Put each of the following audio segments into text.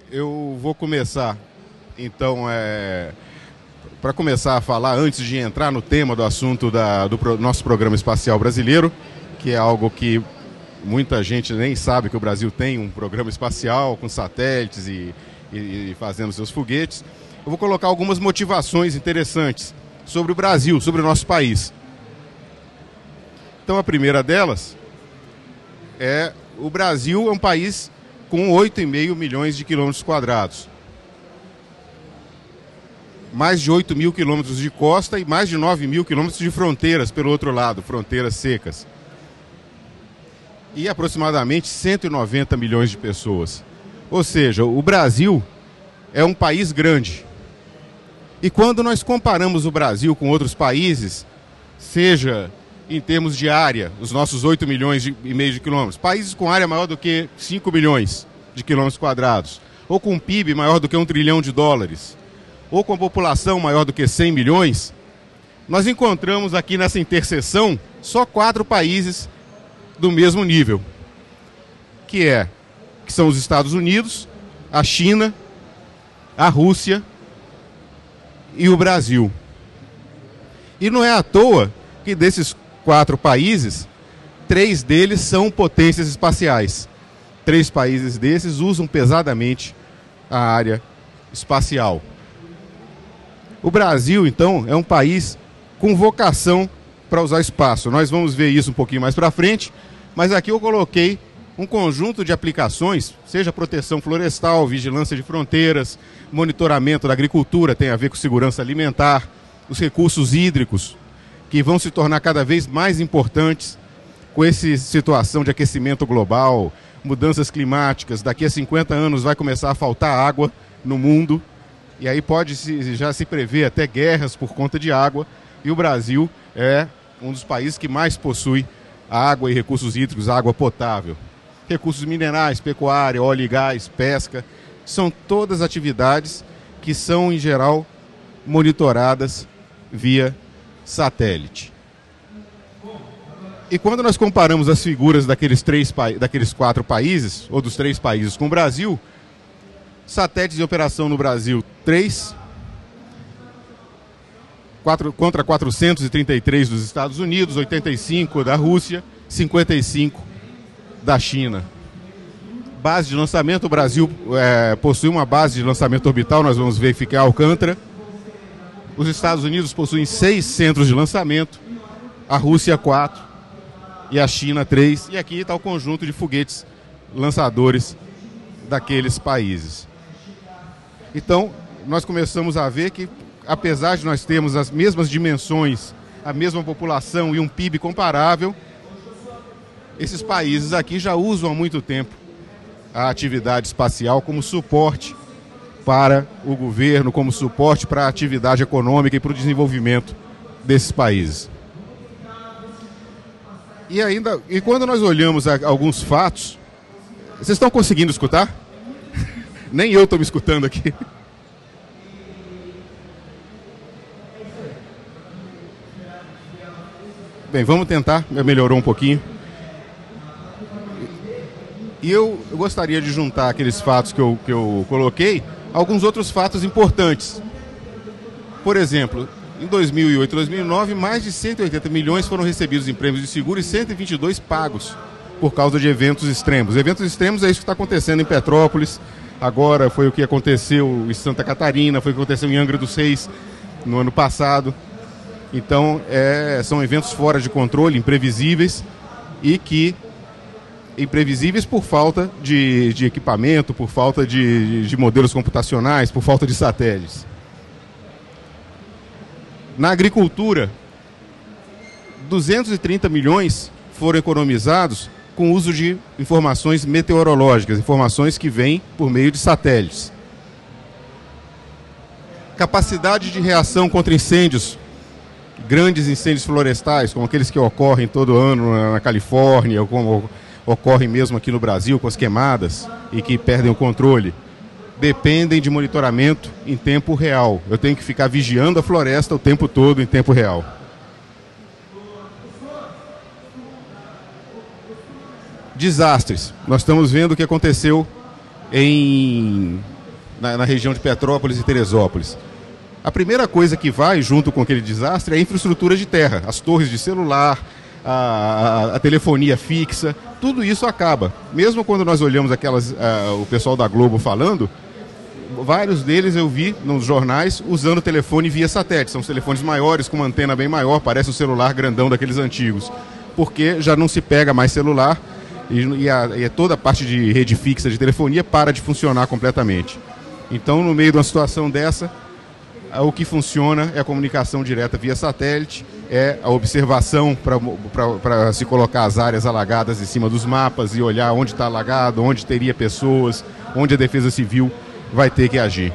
Eu vou começar, então, para começar a falar, antes de entrar no tema do assunto do nosso programa espacial brasileiro, que é algo que muita gente nem sabe que o Brasil tem um programa espacial com satélites e fazendo seus foguetes. Eu vou colocar algumas motivações interessantes sobre o Brasil, sobre o nosso país. Então, a primeira delas é: o Brasil é um país com 8,5 milhões de quilômetros quadrados. Mais de 8 mil quilômetros de costa e mais de 9 mil quilômetros de fronteiras pelo outro lado, fronteiras secas. E aproximadamente 190 milhões de pessoas. Ou seja, o Brasil é um país grande. E quando nós comparamos o Brasil com outros países, seja em termos de área, os nossos 8 milhões e meio de quilômetros, países com área maior do que 5 milhões de quilômetros quadrados, ou com um PIB maior do que 1 trilhão de dólares, ou com população maior do que 100 milhões, nós encontramos aqui nessa interseção só 4 países do mesmo nível, que são os Estados Unidos, a China, a Rússia e o Brasil. E não é à toa que desses 4 países, 3 deles são potências espaciais. 3 países desses usam pesadamente a área espacial. O Brasil, então, é um país com vocação para usar espaço. Nós vamos ver isso um pouquinho mais para frente, mas aqui eu coloquei um conjunto de aplicações, seja proteção florestal, vigilância de fronteiras, monitoramento da agricultura, tem a ver com segurança alimentar, os recursos hídricos, que vão se tornar cada vez mais importantes com essa situação de aquecimento global, mudanças climáticas. Daqui a 50 anos vai começar a faltar água no mundo, e aí já se prever até guerras por conta de água, e o Brasil é um dos países que mais possui água e recursos hídricos, água potável. Recursos minerais, pecuária, óleo e gás, pesca, são todas atividades que são, em geral, monitoradas via satélite. E quando nós comparamos as figuras daqueles 4 países, ou dos 3 países com o Brasil, satélites em operação no Brasil, 3, contra 433 dos Estados Unidos, 85 da Rússia, 55 da China. Base de lançamento, o Brasil possui uma base de lançamento orbital, nós vamos ver, fica em Alcântara. Os Estados Unidos possuem 6 centros de lançamento, a Rússia 4 e a China 3. E aqui está o conjunto de foguetes lançadores daqueles países. Então, nós começamos a ver que, apesar de nós termos as mesmas dimensões, a mesma população e um PIB comparável, esses países aqui já usam há muito tempo a atividade espacial como suporte para o governo, como suporte para a atividade econômica e para o desenvolvimento desses países. E quando nós olhamos alguns fatos, vocês estão conseguindo escutar? Nem eu estou me escutando aqui. Bem, vamos tentar, melhorou um pouquinho. E eu gostaria de juntar aqueles fatos que eu coloquei a alguns outros fatos importantes. Por exemplo, em 2008 e 2009, mais de 180 milhões foram recebidos em prêmios de seguro e 122 pagos por causa de eventos extremos. Eventos extremos é isso que está acontecendo em Petrópolis, agora foi o que aconteceu em Santa Catarina, foi o que aconteceu em Angra dos Reis no ano passado. Então, são eventos fora de controle, imprevisíveis, imprevisíveis por falta de equipamento, por falta de modelos computacionais, por falta de satélites. Na agricultura, 230 milhões foram economizados com o uso de informações meteorológicas, informações que vêm por meio de satélites. Capacidade de reação contra incêndios, grandes incêndios florestais, como aqueles que ocorrem todo ano na Califórnia, ou como ocorrem mesmo aqui no Brasil, com as queimadas, e que perdem o controle, dependem de monitoramento em tempo real. Eu tenho que ficar vigiando a floresta o tempo todo em tempo real. Desastres. Nós estamos vendo o que aconteceu na região de Petrópolis e Teresópolis. A primeira coisa que vai junto com aquele desastre é a infraestrutura de terra, as torres de celular, a telefonia fixa, tudo isso acaba. Mesmo quando nós olhamos o pessoal da Globo falando, vários deles eu vi nos jornais usando telefone via satélite. São os telefones maiores, com uma antena bem maior, parece um celular grandão daqueles antigos. Porque já não se pega mais celular e toda a parte de rede fixa de telefonia para de funcionar completamente. Então, no meio de uma situação dessa, o que funciona é a comunicação direta via satélite, é a observação para se colocar as áreas alagadas em cima dos mapas e olhar onde está alagado, onde teria pessoas, onde a Defesa Civil vai ter que agir.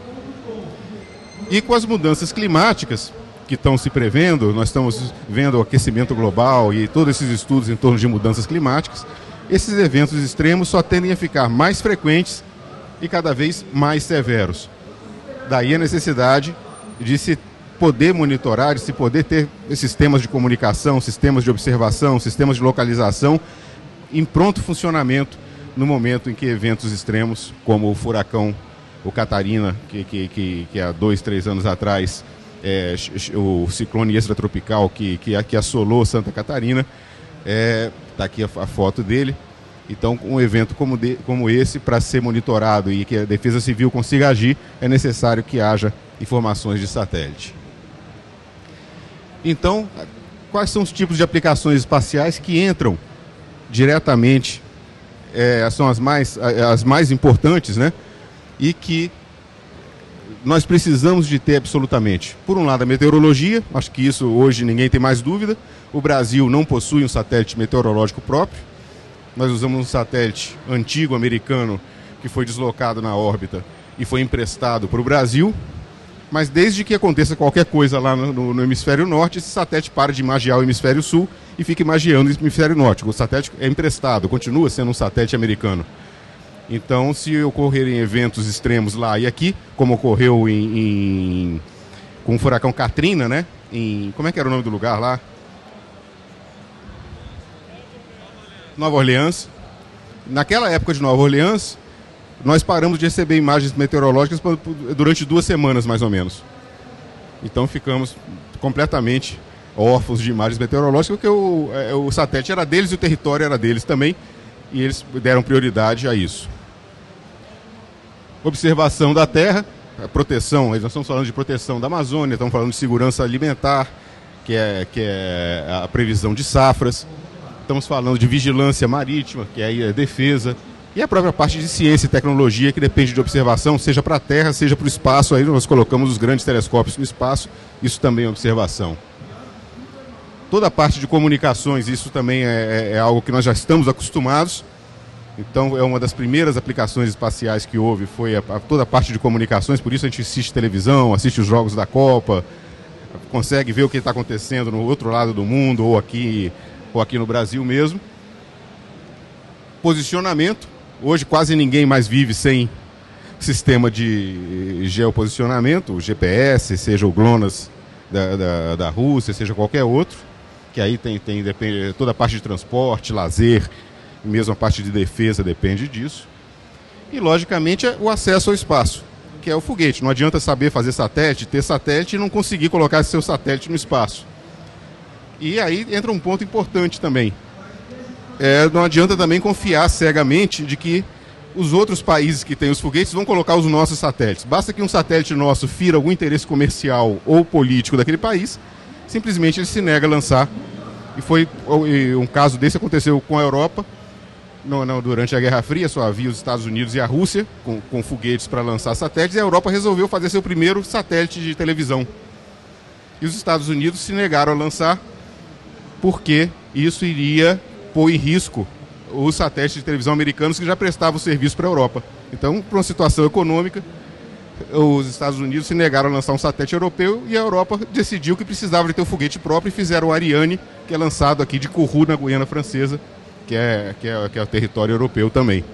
E com as mudanças climáticas que estão se prevendo, nós estamos vendo o aquecimento global e todos esses estudos em torno de mudanças climáticas, esses eventos extremos só tendem a ficar mais frequentes e cada vez mais severos. Daí a necessidade de se poder monitorar, de se poder ter sistemas de comunicação, sistemas de observação, sistemas de localização em pronto funcionamento no momento em que eventos extremos, como o furacão, o Catarina, que há 2, 3 anos atrás, o ciclone extratropical que assolou Santa Catarina, está aqui a foto dele. Então, um evento como esse, para ser monitorado e que a Defesa Civil consiga agir, é necessário que haja informações de satélite. Então, quais são os tipos de aplicações espaciais que entram diretamente, são as mais importantes, né? E que nós precisamos de ter absolutamente. Por um lado, a meteorologia, acho que isso hoje ninguém tem mais dúvida. O Brasil não possui um satélite meteorológico próprio. Nós usamos um satélite antigo americano que foi deslocado na órbita e foi emprestado para o Brasil. Mas desde que aconteça qualquer coisa lá no hemisfério norte, esse satélite para de imagiar o hemisfério sul e fica imagiando o hemisfério norte. O satélite é emprestado, continua sendo um satélite americano. Então, se ocorrerem eventos extremos lá e aqui, como ocorreu com o furacão Katrina, né? Como é que era o nome do lugar lá? Nova Orleans. Naquela época de Nova Orleans, nós paramos de receber imagens meteorológicas durante 2 semanas, mais ou menos. Então ficamos completamente órfãos de imagens meteorológicas, porque o satélite era deles e o território era deles também, e eles deram prioridade a isso. Observação da terra, a proteção, nós estamos falando de proteção da Amazônia, estamos falando de segurança alimentar, que é a previsão de safras. Estamos falando de vigilância marítima, que é a defesa, e a própria parte de ciência e tecnologia, que depende de observação, seja para a Terra, seja para o espaço. Aí nós colocamos os grandes telescópios no espaço, isso também é observação. Toda a parte de comunicações, isso também é algo que nós já estamos acostumados. Então, é uma das primeiras aplicações espaciais que houve, foi toda a parte de comunicações, por isso a gente assiste televisão, assiste os jogos da Copa, consegue ver o que está acontecendo no outro lado do mundo, ou aqui no Brasil mesmo. Posicionamento. Hoje quase ninguém mais vive sem sistema de geoposicionamento, o GPS, seja o GLONASS da Rússia, seja qualquer outro, que aí depende, toda a parte de transporte, lazer, mesmo a parte de defesa depende disso. E, logicamente, o acesso ao espaço, que é o foguete. Não adianta saber fazer satélite, ter satélite e não conseguir colocar seu satélite no espaço. E aí entra um ponto importante também. Não adianta também confiar cegamente de que os outros países que têm os foguetes vão colocar os nossos satélites. Basta que um satélite nosso fira algum interesse comercial ou político daquele país, simplesmente ele se nega a lançar. E um caso desse aconteceu com a Europa. Durante a Guerra Fria só havia os Estados Unidos e a Rússia com foguetes para lançar satélites, e a Europa resolveu fazer seu primeiro satélite de televisão. E os Estados Unidos se negaram a lançar porque isso iria pôr em risco os satélites de televisão americanos que já prestavam serviço para a Europa. Então, por uma situação econômica, os Estados Unidos se negaram a lançar um satélite europeu e a Europa decidiu que precisava de ter um foguete próprio e fizeram o Ariane, que é lançado aqui de Kourou, na Guiana Francesa, que é o território europeu também.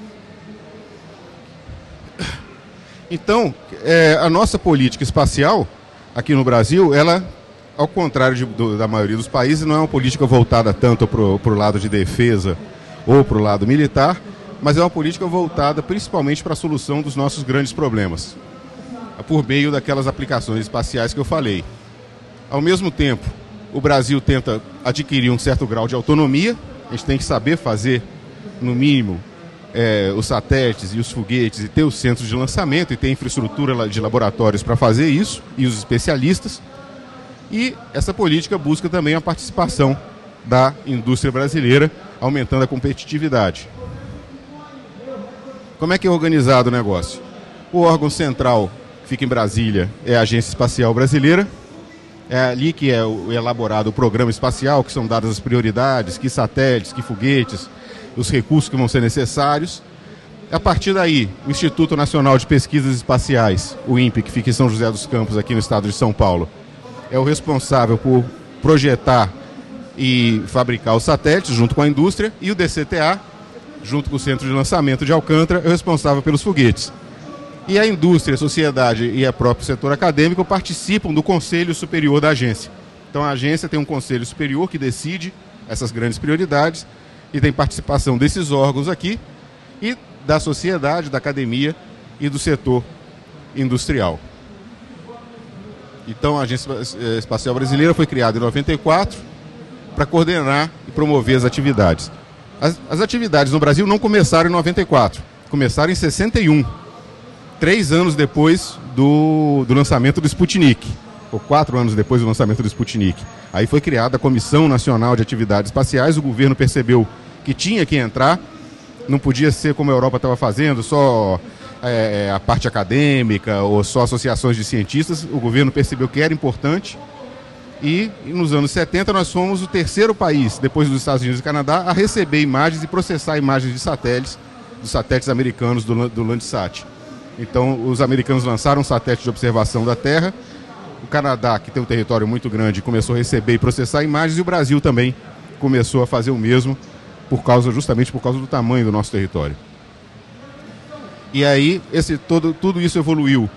Então, a nossa política espacial aqui no Brasil, ela, ao contrário da maioria dos países, não é uma política voltada tanto para o lado de defesa ou para o lado militar, mas é uma política voltada principalmente para a solução dos nossos grandes problemas, por meio daquelas aplicações espaciais que eu falei. Ao mesmo tempo, o Brasil tenta adquirir um certo grau de autonomia. A gente tem que saber fazer, no mínimo, os satélites e os foguetes e ter os centros de lançamento e ter infraestrutura de laboratórios para fazer isso e os especialistas. E essa política busca também a participação da indústria brasileira, aumentando a competitividade. Como é que é organizado o negócio? O órgão central fica em Brasília, é a Agência Espacial Brasileira. É ali que é elaborado o programa espacial, que são dadas as prioridades, que satélites, que foguetes, os recursos que vão ser necessários. A partir daí, o Instituto Nacional de Pesquisas Espaciais, o INPE, que fica em São José dos Campos, aqui no estado de São Paulo, é o responsável por projetar e fabricar os satélites junto com a indústria, e o DCTA, junto com o Centro de Lançamento de Alcântara, é o responsável pelos foguetes. E a indústria, a sociedade e o próprio setor acadêmico participam do Conselho Superior da agência. Então a agência tem um Conselho Superior que decide essas grandes prioridades e tem participação desses órgãos aqui e da sociedade, da academia e do setor industrial. Então a Agência Espacial Brasileira foi criada em 94 para coordenar e promover as atividades. As atividades no Brasil não começaram em 94, começaram em 61. 3 anos depois do lançamento do Sputnik, ou 4 anos depois do lançamento do Sputnik. Aí foi criada a Comissão Nacional de Atividades Espaciais, o governo percebeu que tinha que entrar, não podia ser como a Europa estava fazendo, só a parte acadêmica ou só associações de cientistas. O governo percebeu que era importante e nos anos 70 nós fomos o terceiro país, depois dos Estados Unidos e Canadá, a receber imagens e processar imagens de satélites, dos satélites americanos do Landsat. Então, os americanos lançaram um satélite de observação da Terra. O Canadá, que tem um território muito grande, começou a receber e processar imagens. E o Brasil também começou a fazer o mesmo, justamente por causa do tamanho do nosso território. E aí, tudo isso evoluiu.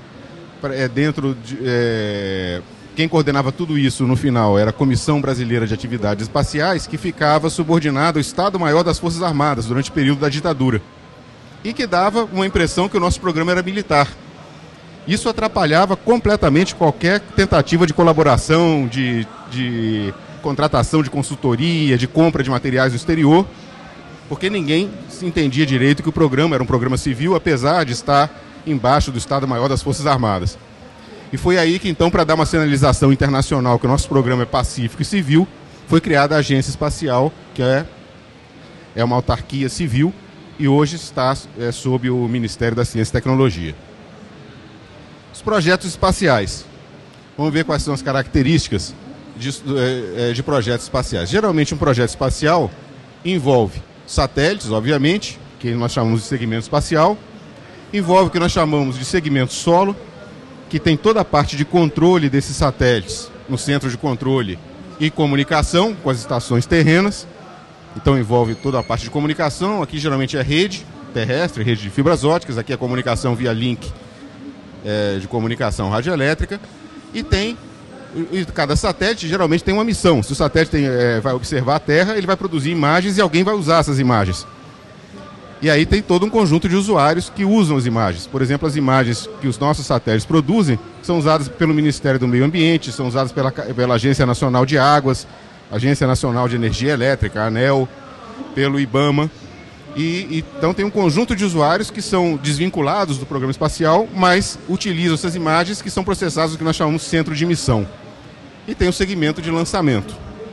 Quem coordenava tudo isso, no final, era a Comissão Brasileira de Atividades Espaciais, que ficava subordinada ao Estado-Maior das Forças Armadas durante o período da ditadura. E que dava uma impressão que o nosso programa era militar. Isso atrapalhava completamente qualquer tentativa de colaboração, de contratação de consultoria, de compra de materiais do exterior, porque ninguém se entendia direito que o programa era um programa civil, apesar de estar embaixo do Estado-Maior das Forças Armadas. E foi aí que, então, para dar uma sinalização internacional que o nosso programa é pacífico e civil, foi criada a Agência Espacial, que é uma autarquia civil, e hoje está sob o Ministério da Ciência e Tecnologia. Os projetos espaciais. Vamos ver quais são as características de projetos espaciais. Geralmente um projeto espacial envolve satélites, obviamente, que nós chamamos de segmento espacial, envolve o que nós chamamos de segmento solo, que tem toda a parte de controle desses satélites no centro de controle e comunicação com as estações terrenas. Então envolve toda a parte de comunicação. Aqui geralmente é rede terrestre, rede de fibras óticas. Aqui é a comunicação via link de comunicação radioelétrica. E cada satélite geralmente tem uma missão. Se o satélite vai observar a Terra, ele vai produzir imagens e alguém vai usar essas imagens. E aí tem todo um conjunto de usuários que usam as imagens. Por exemplo, as imagens que os nossos satélites produzem são usadas pelo Ministério do Meio Ambiente, são usadas pela Agência Nacional de Águas, Agência Nacional de Energia Elétrica, ANEEL, pelo IBAMA. Então tem um conjunto de usuários que são desvinculados do programa espacial, mas utilizam essas imagens que são processadas no que nós chamamos de centro de emissão. E tem o segmento de lançamento.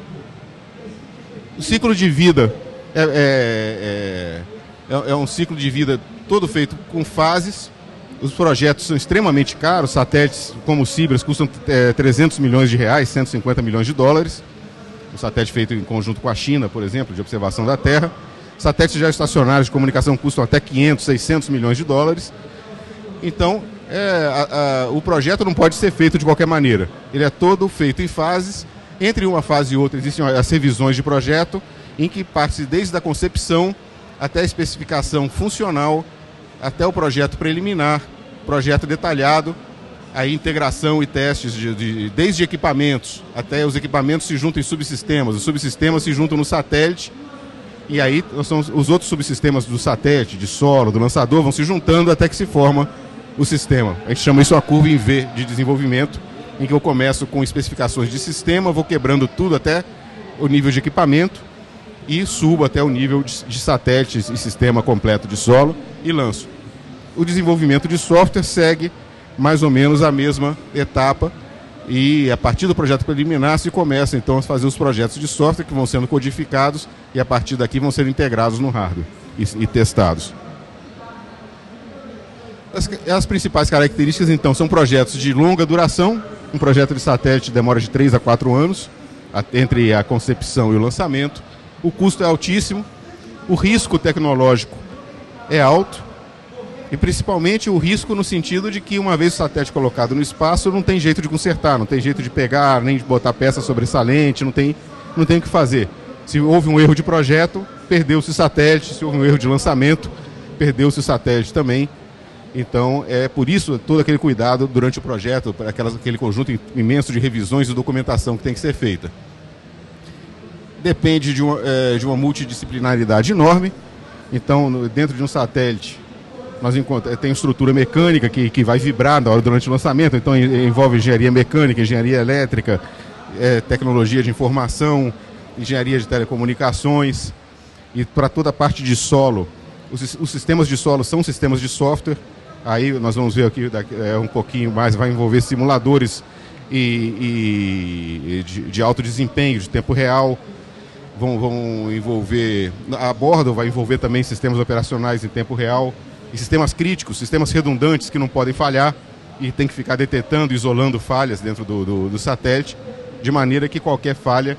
O ciclo de vida é um ciclo de vida todo feito com fases. Os projetos são extremamente caros. Satélites como o Cibras custam 300 milhões de reais, 150 milhões de dólares. Um satélite feito em conjunto com a China, por exemplo, de observação da Terra. Satélites geoestacionários de comunicação custam até 500, 600 milhões de dólares. Então, o projeto não pode ser feito de qualquer maneira. Ele é todo feito em fases. Entre uma fase e outra existem as revisões de projeto, em que parte desde a concepção até a especificação funcional, até o projeto preliminar, projeto detalhado, a integração e testes desde equipamentos, até os equipamentos se juntam em subsistemas, os subsistemas se juntam no satélite E aí os outros subsistemas do satélite, de solo, do lançador, vão se juntando até que se forma o sistema. A gente chama isso a curva em V de desenvolvimento, em que eu começo com especificações de sistema, vou quebrando tudo até o nível de equipamento e subo até o nível de satélites e sistema completo de solo e lanço. O desenvolvimento de software segue mais ou menos a mesma etapa e a partir do projeto preliminar se começa então a fazer os projetos de software que vão sendo codificados e a partir daqui vão ser integrados no hardware e testados. As principais características então são projetos de longa duração. Um projeto de satélite demora de 3 a 4 anos entre a concepção e o lançamento. O custo é altíssimo, o risco tecnológico é alto e principalmente o risco no sentido de que uma vez o satélite colocado no espaço não tem jeito de consertar, não tem jeito de pegar, nem de botar peça sobressalente, não tem o que fazer. Se houve um erro de projeto, perdeu-se o satélite, se houve um erro de lançamento, perdeu-se o satélite também. Então, é por isso todo aquele cuidado durante o projeto, aquele conjunto imenso de revisões e documentação que tem que ser feita. Depende de uma multidisciplinaridade enorme. Então, dentro de um satélite, tem estrutura mecânica que vai vibrar durante o lançamento. Então, envolve engenharia mecânica, engenharia elétrica, tecnologia de informação, engenharia de telecomunicações. E para toda a parte de solo, os sistemas de solo são sistemas de software. Aí nós vamos ver aqui um pouquinho mais, vai envolver simuladores de alto desempenho, de tempo real, vão envolver, a bordo vai envolver também sistemas operacionais em tempo real, e sistemas críticos, sistemas redundantes que não podem falhar e tem que ficar detetando, isolando falhas dentro do satélite, de maneira que qualquer falha,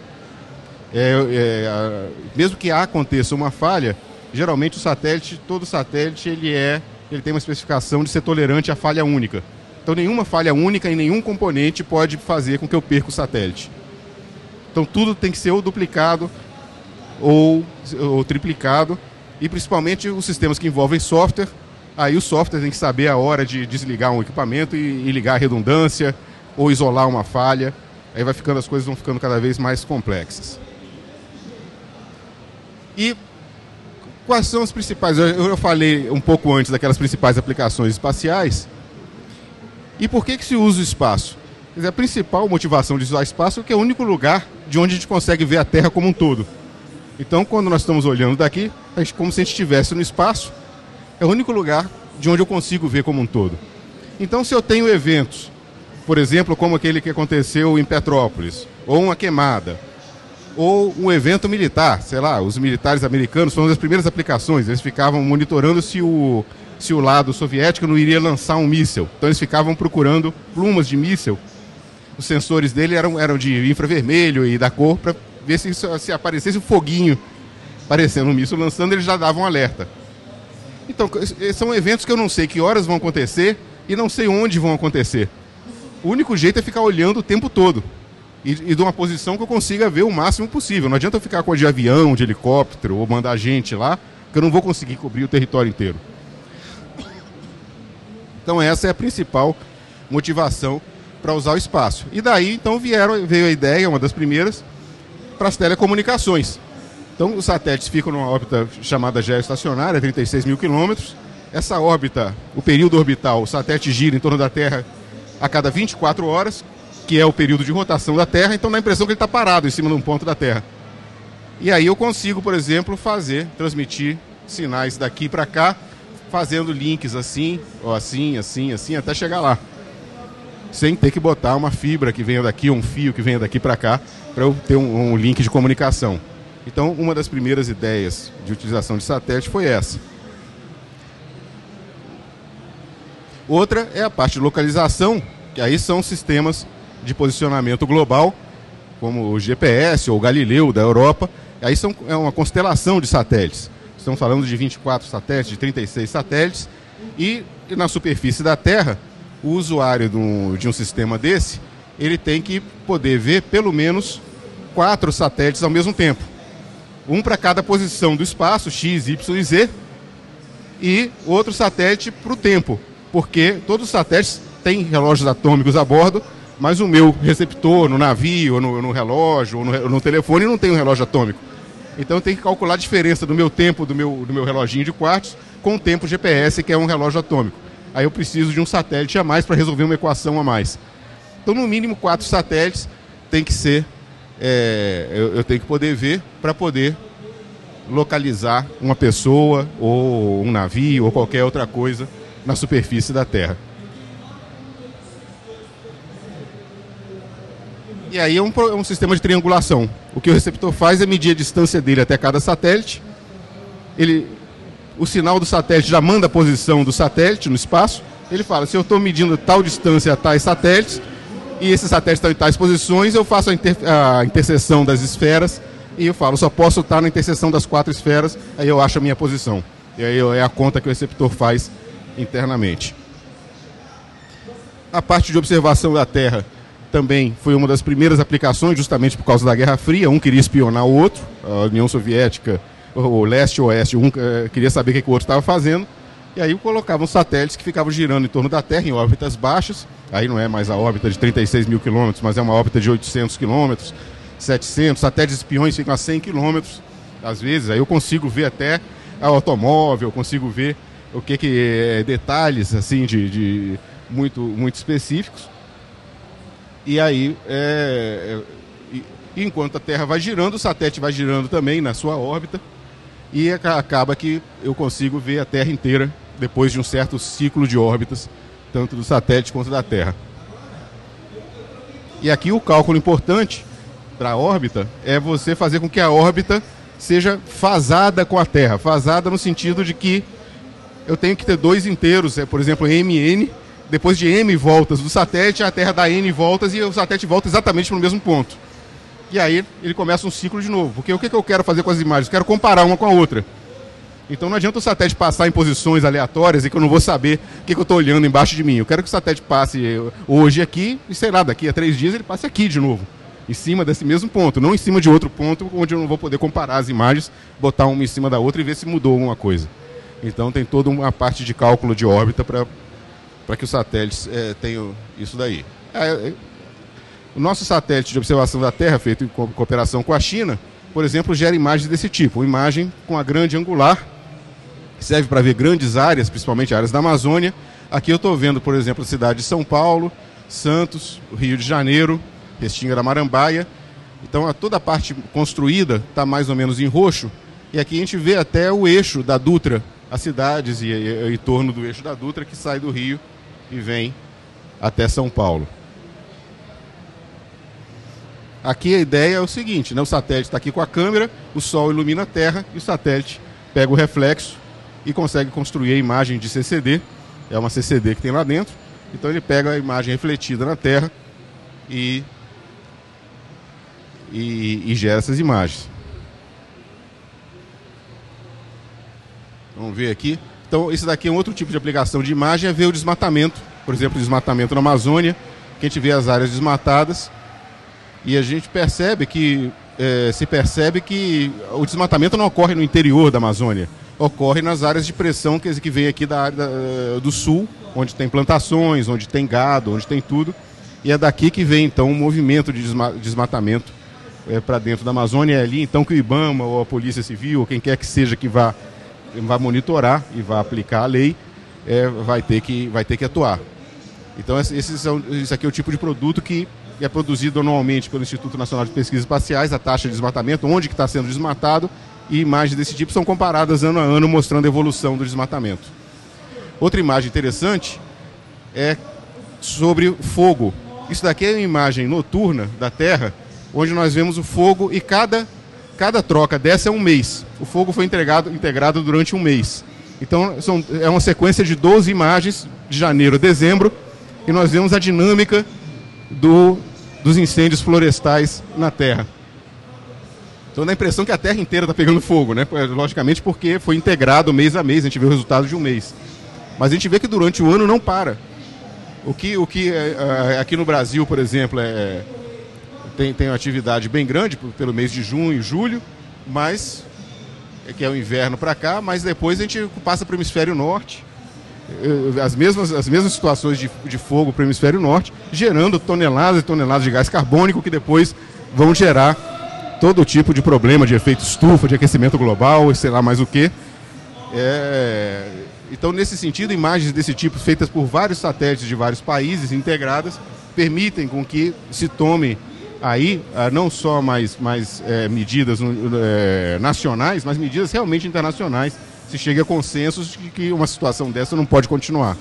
mesmo que aconteça uma falha, geralmente todo satélite ele tem uma especificação de ser tolerante à falha única. Então nenhuma falha única em nenhum componente pode fazer com que eu perca o satélite. Então tudo tem que ser ou duplicado ou triplicado, e principalmente os sistemas que envolvem software. Aí o software tem que saber a hora de desligar um equipamento e ligar a redundância ou isolar uma falha. Aí as coisas vão ficando cada vez mais complexas. E quais são as principais? Eu falei um pouco antes daquelas principais aplicações espaciais. E por que se usa o espaço? Quer dizer, a principal motivação de usar o espaço é que é o único lugar de onde a gente consegue ver a Terra como um todo. Então, quando nós estamos olhando daqui, é como se a gente estivesse no espaço. É o único lugar de onde eu consigo ver como um todo. Então, se eu tenho eventos, por exemplo, como aquele que aconteceu em Petrópolis, ou uma queimada, ou um evento militar, sei lá, os militares americanos foram uma das primeiras aplicações, eles ficavam monitorando se o lado soviético não iria lançar um míssil. Então eles ficavam procurando plumas de míssil. Os sensores dele eram de infravermelho e da cor, para ver se aparecesse um foguinho aparecendo um míssil lançando, eles já davam um alerta. Então, são eventos que eu não sei que horas vão acontecer e não sei onde vão acontecer. O único jeito é ficar olhando o tempo todo. E de uma posição que eu consiga ver o máximo possível. Não adianta eu ficar com de avião, de helicóptero, ou mandar gente lá, que eu não vou conseguir cobrir o território inteiro. Então essa é a principal motivação para usar o espaço. E daí, então, veio a ideia, uma das primeiras, para as telecomunicações. Então, os satélites ficam numa órbita chamada geoestacionária, 36 mil quilômetros. Essa órbita, o período orbital, o satélite gira em torno da Terra a cada 24 horas, que é o período de rotação da Terra, então dá a impressão que ele está parado em cima de um ponto da Terra. E aí eu consigo, por exemplo, transmitir sinais daqui para cá, fazendo links assim, ou assim, até chegar lá. Sem ter que botar uma fibra que venha daqui, ou um fio que venha daqui para cá, para eu ter um link de comunicação. Então, uma das primeiras ideias de utilização de satélite foi essa. Outra é a parte de localização, que aí são sistemas de posicionamento global, como o GPS ou o Galileu da Europa. Aí é uma constelação de satélites. Estamos falando de 24 satélites, de 36 satélites, e na superfície da Terra, o usuário de um sistema desse, ele tem que poder ver pelo menos 4 satélites ao mesmo tempo. Um para cada posição do espaço, X, Y e Z, e outro satélite para o tempo, porque todos os satélites têm relógios atômicos a bordo, mas o meu receptor no navio, no relógio, ou no telefone não tem um relógio atômico. Então eu tenho que calcular a diferença do meu tempo, do meu reloginho de quartos, com o tempo GPS, que é um relógio atômico. Aí eu preciso de um satélite a mais para resolver uma equação a mais. Então, no mínimo, 4 satélites tem que ser, eu tenho que poder ver para poder localizar uma pessoa, ou um navio, ou qualquer outra coisa na superfície da Terra. E aí é um sistema de triangulação. O que o receptor faz é medir a distância dele até cada satélite. O sinal do satélite já manda a posição do satélite no espaço. Ele fala, se eu estou medindo tal distância a tais satélites, e esses satélites estão em tais posições, eu faço a interseção das esferas, e eu falo, só posso estar na interseção das 4 esferas, aí eu acho a minha posição. E aí é a conta que o receptor faz internamente. A parte de observação da Terra também foi uma das primeiras aplicações, justamente por causa da Guerra Fria. Um queria espionar o outro, a União Soviética, o leste e o oeste, um queria saber o que o outro estava fazendo, e aí colocavam satélites que ficavam girando em torno da Terra, em órbitas baixas. Aí não é mais a órbita de 36 mil quilômetros, mas é uma órbita de 800 quilômetros, 700, satélites espiões ficam a 100 quilômetros, às vezes. Aí eu consigo ver até o automóvel, consigo ver o que detalhes assim de muito específicos. E aí, enquanto a Terra vai girando, o satélite vai girando também na sua órbita, e acaba que eu consigo ver a Terra inteira depois de um certo ciclo de órbitas, tanto do satélite quanto da Terra. E aqui o cálculo importante para a órbita é você fazer com que a órbita seja fasada com a Terra. Fasada no sentido de que eu tenho que ter 2 inteiros, por exemplo, MN, depois de M voltas do satélite, a Terra dá N voltas e o satélite volta exatamente para o mesmo ponto. E aí ele começa um ciclo de novo. Porque o que eu quero fazer com as imagens? Eu quero comparar uma com a outra. Então não adianta o satélite passar em posições aleatórias e que eu não vou saber o que eu estou olhando embaixo de mim. Eu quero que o satélite passe hoje aqui e, sei lá, daqui a 3 dias ele passe aqui de novo. Em cima desse mesmo ponto, não em cima de outro ponto onde eu não vou poder comparar as imagens, botar uma em cima da outra e ver se mudou alguma coisa. Então tem toda uma parte de cálculo de órbita para que os satélites tenham isso daí. O nosso satélite de observação da Terra, feito em cooperação com a China, por exemplo, gera imagens desse tipo. Uma imagem com a grande angular, que serve para ver grandes áreas, principalmente áreas da Amazônia. Aqui eu estou vendo, por exemplo, a cidade de São Paulo, Santos, Rio de Janeiro, Restinga da Marambaia. Então toda a parte construída está mais ou menos em roxo. E aqui a gente vê até o eixo da Dutra, as cidades e em torno do eixo da Dutra, que sai do Rio e vem até São Paulo. Aqui a ideia é o seguinte, né? O satélite está aqui com a câmera, o Sol ilumina a Terra e o satélite pega o reflexo e consegue construir a imagem de CCD. É uma CCD que tem lá dentro. Então ele pega a imagem refletida na Terra e gera essas imagens. Vamos ver aqui. Então, isso daqui é um outro tipo de aplicação de imagem, é ver o desmatamento. Por exemplo, o desmatamento na Amazônia, que a gente vê as áreas desmatadas e a gente percebe que o desmatamento não ocorre no interior da Amazônia, ocorre nas áreas de pressão que vem aqui da área do sul, onde tem plantações, onde tem gado, onde tem tudo. E é daqui que vem, então, um movimento de desmatamento para dentro da Amazônia. É ali, então, que o IBAMA ou a Polícia Civil, ou quem quer que seja que vá monitorar e vá aplicar a lei, vai ter que atuar. Então, isso aqui é o tipo de produto que é produzido anualmente pelo Instituto Nacional de Pesquisas Espaciais, a taxa de desmatamento, onde que está sendo desmatado, e imagens desse tipo são comparadas ano a ano, mostrando a evolução do desmatamento. Outra imagem interessante é sobre fogo. Isso daqui é uma imagem noturna da Terra, onde nós vemos o fogo e cada troca dessa é um mês. O fogo foi integrado durante um mês. Então é uma sequência de 12 imagens de janeiro a dezembro e nós vemos a dinâmica dos incêndios florestais na Terra. Então dá a impressão que a Terra inteira está pegando fogo, né? Logicamente porque foi integrado mês a mês, a gente vê o resultado de um mês. Mas a gente vê que durante o ano não para. O que aqui no Brasil, por exemplo, tem uma atividade bem grande pelo mês de junho e julho, mas que é o inverno para cá, mas depois a gente passa para o hemisfério norte, as mesmas situações de fogo para o hemisfério norte, gerando toneladas e toneladas de gás carbônico que depois vão gerar todo tipo de problema de efeito estufa, de aquecimento global, sei lá mais o que. Então, nesse sentido, imagens desse tipo feitas por vários satélites de vários países integradas permitem com que se tome aí não só mais medidas nacionais, mas medidas realmente internacionais. Se chega a consensos de que uma situação dessa não pode continuar.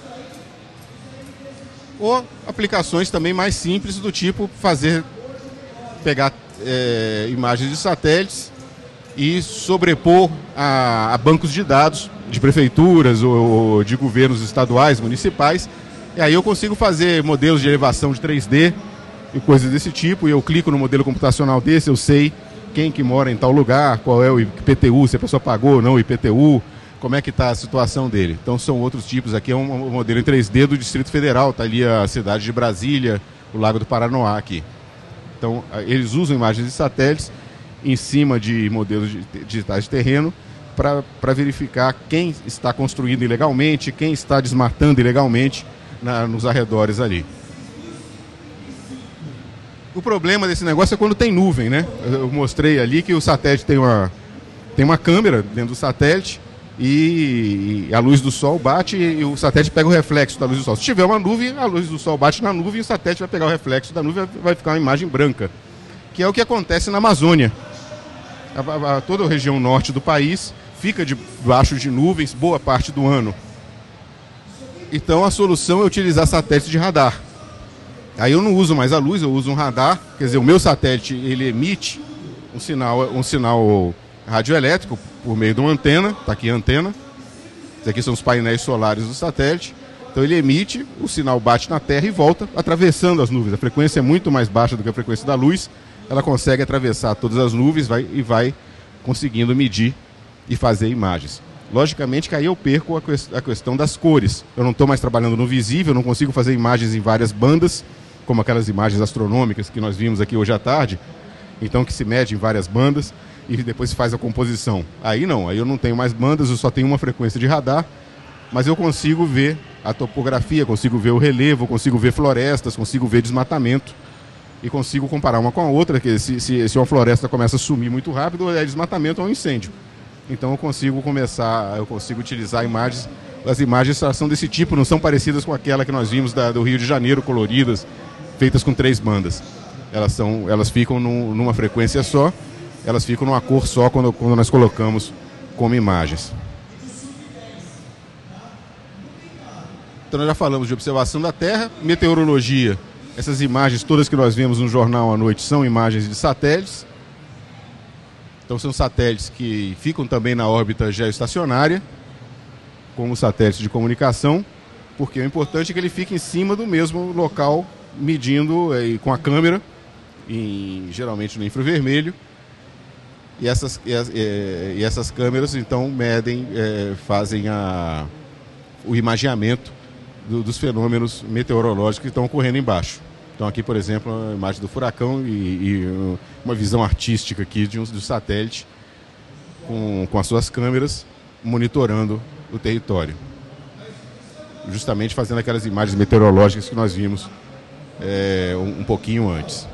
Ou aplicações também mais simples do tipo pegar imagens de satélites e sobrepor a bancos de dados de prefeituras ou de governos estaduais, municipais. E aí eu consigo fazer modelos de elevação de 3D e coisas desse tipo, e eu clico no modelo computacional desse, eu sei quem que mora em tal lugar, qual é o IPTU, se a pessoa pagou ou não o IPTU, como é que está a situação dele. Então são outros tipos, aqui é um modelo em 3D do Distrito Federal, está ali a cidade de Brasília, o Lago do Paranoá aqui. Então eles usam imagens de satélites em cima de modelos digitais de terreno para verificar quem está construindo ilegalmente, quem está desmatando ilegalmente nos arredores ali. O problema desse negócio é quando tem nuvem, né? Eu mostrei ali que o satélite tem uma câmera dentro do satélite e a luz do sol bate e o satélite pega o reflexo da luz do sol. Se tiver uma nuvem, a luz do sol bate na nuvem e o satélite vai pegar o reflexo da nuvem e vai ficar uma imagem branca, que é o que acontece na Amazônia. Toda a região norte do país fica debaixo de nuvens boa parte do ano. Então a solução é utilizar satélites de radar. Aí eu não uso mais a luz, eu uso um radar, quer dizer, o meu satélite ele emite um sinal radioelétrico por meio de uma antena, está aqui a antena, esses aqui são os painéis solares do satélite, então ele emite, o sinal bate na Terra e volta atravessando as nuvens. A frequência é muito mais baixa do que a frequência da luz, ela consegue atravessar todas as nuvens e vai conseguindo medir e fazer imagens. Logicamente que aí eu perco a questão das cores, eu não estou mais trabalhando no visível, eu não consigo fazer imagens em várias bandas, como aquelas imagens astronômicas que nós vimos aqui hoje à tarde, então que se mede em várias bandas e depois se faz a composição. Aí não, aí eu não tenho mais bandas, eu só tenho uma frequência de radar, mas eu consigo ver a topografia, consigo ver o relevo, consigo ver florestas, consigo ver desmatamento e consigo comparar uma com a outra, que se uma floresta começa a sumir muito rápido, é desmatamento ou um incêndio. Então eu consigo utilizar imagens. As imagens são desse tipo, não são parecidas com aquela que nós vimos do Rio de Janeiro, coloridas, feitas com 3 bandas. Elas ficam numa frequência só, elas ficam numa cor só quando nós colocamos como imagens. Então nós já falamos de observação da Terra, meteorologia. Essas imagens todas que nós vemos no jornal à noite são imagens de satélites. Então são satélites que ficam também na órbita geoestacionária, como satélites de comunicação, porque o importante é que ele fique em cima do mesmo local, medindo com a câmera, geralmente no infravermelho, e essas câmeras então medem, fazem o imageamento dos fenômenos meteorológicos que estão ocorrendo embaixo. Então aqui, por exemplo, a imagem do furacão e uma visão artística aqui do satélite com as suas câmeras monitorando o território. Justamente fazendo aquelas imagens meteorológicas que nós vimos um pouquinho antes.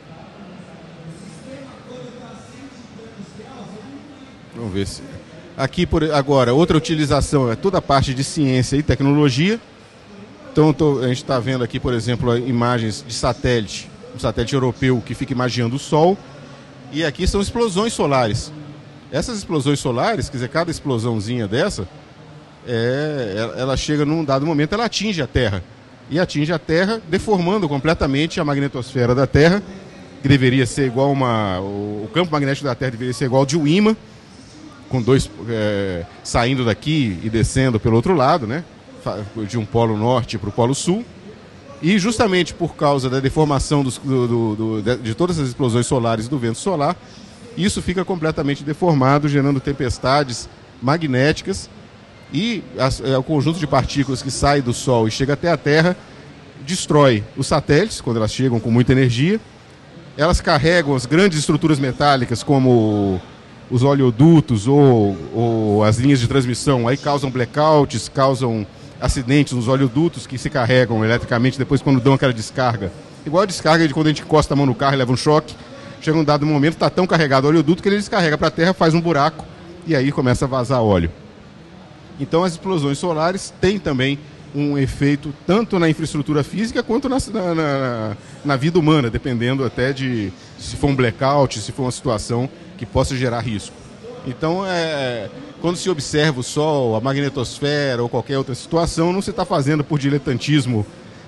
Vamos ver se... Aqui, agora, outra utilização é toda a parte de ciência e tecnologia. Então a gente está vendo aqui, por exemplo, imagens de satélite, um satélite europeu que fica imaginando o Sol, e aqui são explosões solares. Essas explosões solares, quer dizer, cada explosãozinha dessa, ela chega num dado momento, ela atinge a Terra, e atinge a Terra deformando completamente a magnetosfera da Terra, que deveria ser igual o campo magnético da Terra deveria ser igual ao de um ímã, com dois saindo daqui e descendo pelo outro lado, né? De um polo norte para o polo sul, e justamente por causa da deformação de todas as explosões solares do vento solar, isso fica completamente deformado, gerando tempestades magnéticas, e o conjunto de partículas que sai do Sol e chega até a Terra destrói os satélites, quando elas chegam com muita energia. Elas carregam as grandes estruturas metálicas, como os oleodutos ou as linhas de transmissão, aí causam blackouts, causam acidentes nos oleodutos que se carregam eletricamente depois quando dão aquela descarga. Igual a descarga de quando a gente encosta a mão no carro e leva um choque, Chega um dado momento, está tão carregado o oleoduto que ele descarrega para a Terra, faz um buraco e aí começa a vazar óleo. Então as explosões solares têm também um efeito tanto na infraestrutura física quanto na vida humana, dependendo até de se for um blackout, se for uma situação que possa gerar risco. Então, quando se observa o Sol, a magnetosfera ou qualquer outra situação, não se está fazendo por diletantismo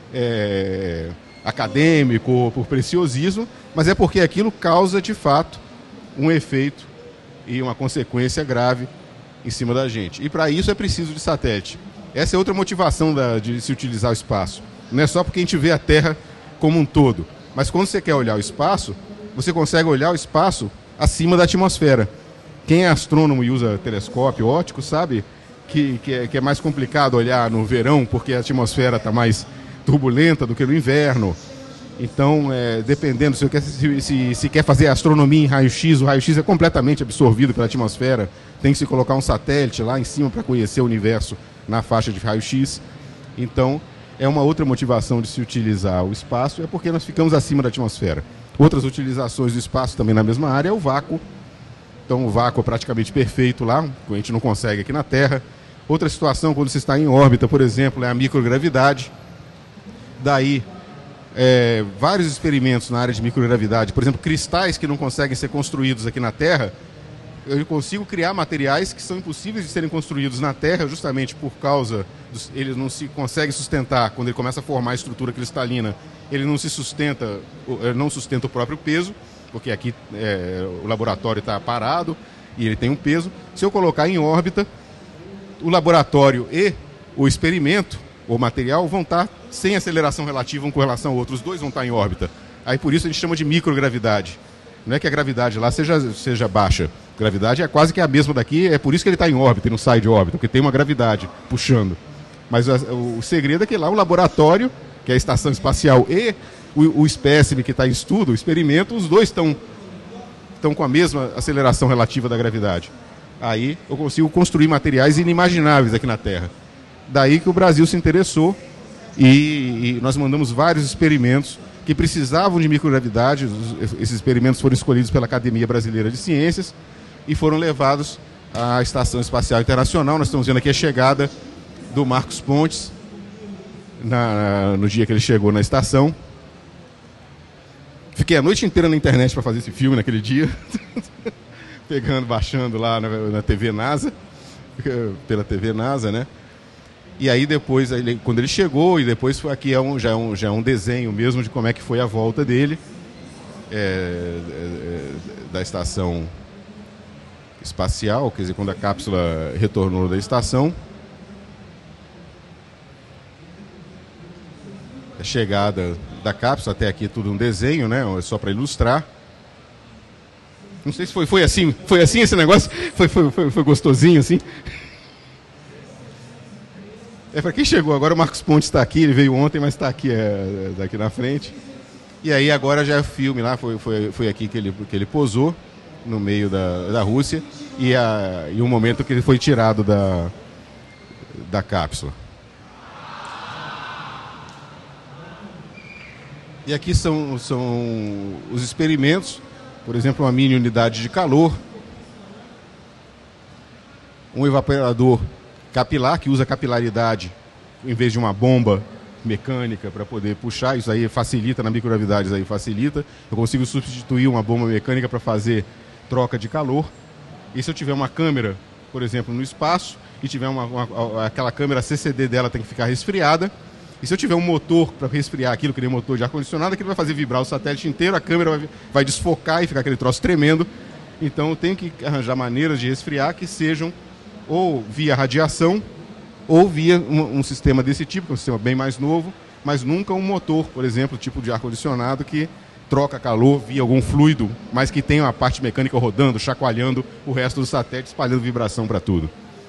acadêmico ou por preciosismo, mas é porque aquilo causa, de fato, um efeito e uma consequência grave em cima da gente. E para isso é preciso de satélite. Essa é outra motivação de se utilizar o espaço. Não é só porque a gente vê a Terra como um todo, mas quando você quer olhar o espaço, você consegue olhar o espaço acima da atmosfera. Quem é astrônomo e usa telescópio óptico sabe que é mais complicado olhar no verão, porque a atmosfera está mais turbulenta do que no inverno. Então, dependendo, se quer fazer astronomia em raio-x, o raio-x é completamente absorvido pela atmosfera. Tem que se colocar um satélite lá em cima para conhecer o universo na faixa de raio-x. Então, é uma outra motivação de se utilizar o espaço, é porque nós ficamos acima da atmosfera. Outras utilizações do espaço também na mesma área é o vácuo. Então, o vácuo é praticamente perfeito lá, que a gente não consegue aqui na Terra. Outra situação, quando você está em órbita, por exemplo, é a microgravidade. Daí, vários experimentos na área de microgravidade, por exemplo, cristais que não conseguem ser construídos aqui na Terra, eu consigo criar materiais que são impossíveis de serem construídos na Terra, justamente por causa ele não se consegue sustentar quando ele começa a formar a estrutura cristalina, ele não se sustenta, não sustenta o próprio peso, porque aqui o laboratório está parado e ele tem um peso. Se eu colocar em órbita, o laboratório e o experimento, o material, vão estar sem aceleração relativa um com relação ao outro. Os dois vão estar em órbita. Aí por isso a gente chama de microgravidade. Não é que a gravidade lá seja baixa. A gravidade é quase que a mesma daqui, é por isso que ele está em órbita e não sai de órbita, porque tem uma gravidade puxando. Mas o segredo é que lá o laboratório, que é a estação espacial, e o espécime que está em estudo, o experimento, os dois estão com a mesma aceleração relativa da gravidade. Aí eu consigo construir materiais inimagináveis aqui na Terra. Daí que o Brasil se interessou e nós mandamos vários experimentos que precisavam de microgravidade. Esses experimentos foram escolhidos pela Academia Brasileira de Ciências e foram levados à Estação Espacial Internacional. Nós estamos vendo aqui a chegada do Marcos Pontes no dia que ele chegou na estação. Fiquei a noite inteira na internet para fazer esse filme naquele dia, baixando lá na TV NASA, pela TV NASA, né? E aí depois, quando ele chegou, e depois foi aqui já é um desenho mesmo de como é que foi a volta dele, da estação espacial, quer dizer, quando a cápsula retornou da estação. A chegada da cápsula, até aqui tudo um desenho, né? Só para ilustrar. Não sei se foi assim esse negócio? Foi gostosinho assim? Para quem chegou agora, o Marcos Pontes está aqui, ele veio ontem, mas está aqui, daqui na frente. E aí agora já é o filme lá, foi aqui que ele posou, no meio da Rússia, e o momento que ele foi tirado da cápsula. E aqui são os experimentos, por exemplo, uma mini unidade de calor, um evaporador capilar, que usa capilaridade em vez de uma bomba mecânica para poder puxar. Isso aí facilita, na microgravidade isso aí facilita. Eu consigo substituir uma bomba mecânica para fazer troca de calor. E se eu tiver uma câmera, por exemplo, no espaço, e tiver aquela câmera, a CCD dela tem que ficar resfriada, e se eu tiver um motor para resfriar aquilo, que nem motor de ar-condicionado, aquilo vai fazer vibrar o satélite inteiro, a câmera vai desfocar e ficar aquele troço tremendo. Então eu tenho que arranjar maneiras de resfriar que sejam ou via radiação, ou via um sistema desse tipo, que é um sistema bem mais novo, mas nunca um motor, por exemplo, tipo de ar-condicionado, que troca calor via algum fluido, mas que tem uma parte mecânica rodando, chacoalhando o resto do satélite, espalhando vibração para tudo.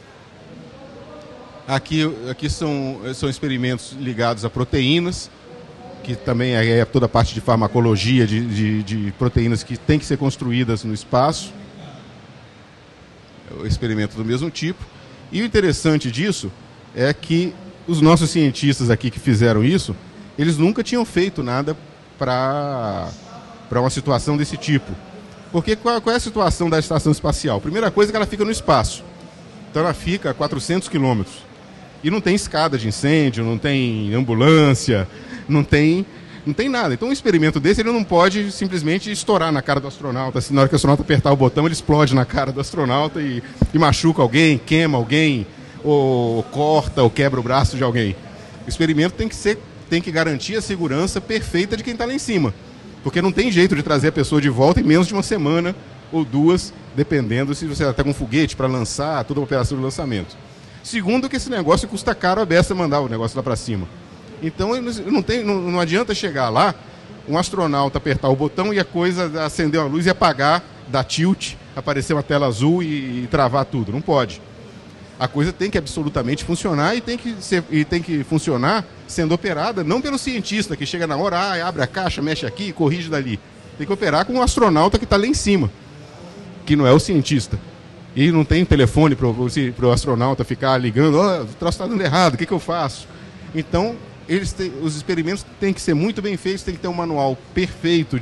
Aqui são experimentos ligados a proteínas, que também é toda a parte de farmacologia, de proteínas que tem que ser construídas no espaço. Experimento do mesmo tipo. E o interessante disso é que os nossos cientistas aqui que fizeram isso, eles nunca tinham feito nada para para uma situação desse tipo. Porque qual é a situação da estação espacial? Primeira coisa é que ela fica no espaço. Então ela fica a 400 quilômetros. E não tem escada de incêndio, não tem ambulância, não tem nada. Então um experimento desse ele não pode simplesmente estourar na cara do astronauta. Assim, na hora que o astronauta apertar o botão, ele explode na cara do astronauta e machuca alguém, queima alguém, ou corta ou quebra o braço de alguém. O experimento tem que garantir a segurança perfeita de quem está lá em cima. Porque não tem jeito de trazer a pessoa de volta em menos de uma semana ou duas, dependendo se você está com um foguete para lançar, toda a operação de lançamento. Segundo, que esse negócio custa caro a beça mandar o negócio lá para cima. Então não adianta chegar lá, um astronauta apertar o botão e a coisa acender uma luz e apagar, dar tilt, aparecer uma tela azul e travar tudo. Não pode. A coisa tem que absolutamente funcionar e tem que funcionar sendo operada não pelo cientista que chega na hora, abre a caixa, mexe aqui e corrige dali. Tem que operar com um astronauta que está lá em cima, que não é o cientista. E não tem telefone para o astronauta ficar ligando, o troço está dando errado, o que eu faço? Então, os experimentos têm que ser muito bem feitos, tem que ter um manual perfeito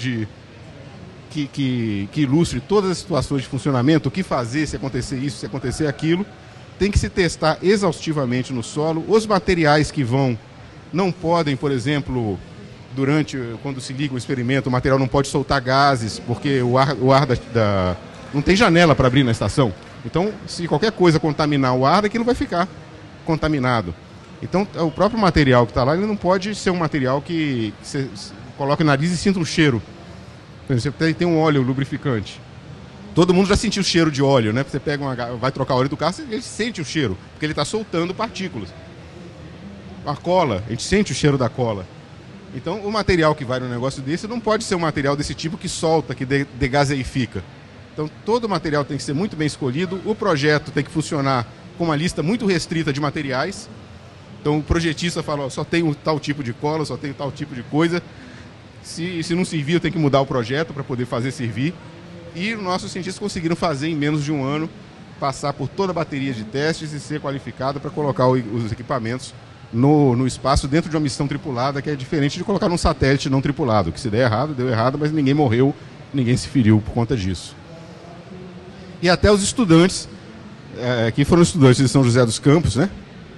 que ilustre todas as situações de funcionamento, o que fazer se acontecer isso, se acontecer aquilo. Tem que se testar exaustivamente no solo. Os materiais que não podem, por exemplo, quando se liga o experimento, o material não pode soltar gases, porque o ar não tem janela para abrir na estação. Então, se qualquer coisa contaminar o ar, aquilo vai ficar contaminado. Então, o próprio material que está lá, ele não pode ser um material que você coloca no nariz e sinta um cheiro. Você tem um óleo lubrificante. Todo mundo já sentiu o cheiro de óleo, né? Você vai trocar o óleo do carro, ele sente o cheiro, porque ele está soltando partículas. A cola, a gente sente o cheiro da cola. Então, o material que vai no negócio desse não pode ser um material desse tipo que solta, que degaseifica. Então, todo o material tem que ser muito bem escolhido. O projeto tem que funcionar com uma lista muito restrita de materiais. Então, o projetista fala, só tem tal tipo de cola, só tem tal tipo de coisa. Se não servir, eu tenho que mudar o projeto para poder fazer servir. E nossos cientistas conseguiram fazer em menos de um ano, passar por toda a bateria de testes e ser qualificado para colocar os equipamentos no espaço dentro de uma missão tripulada, que é diferente de colocar num satélite não tripulado, que se der errado, deu errado, mas ninguém morreu, ninguém se feriu por conta disso. E até os estudantes, que foram estudantes de São José dos Campos, né?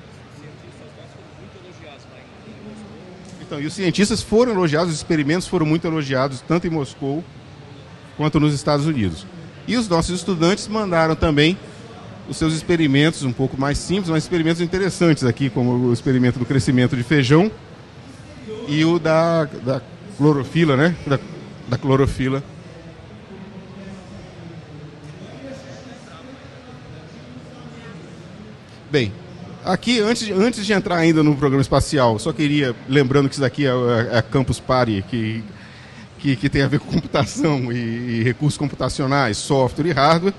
Então, e os cientistas foram elogiados, os experimentos foram muito elogiados, tanto em Moscou quanto nos Estados Unidos. E os nossos estudantes mandaram também os seus experimentos um pouco mais simples, mas experimentos interessantes aqui, como o experimento do crescimento de feijão e o da clorofila, né? Da clorofila. Bem, aqui, antes de entrar ainda no programa espacial, só queria, lembrando que isso daqui é a Campus Party, que tem a ver com computação e recursos computacionais, software e hardware.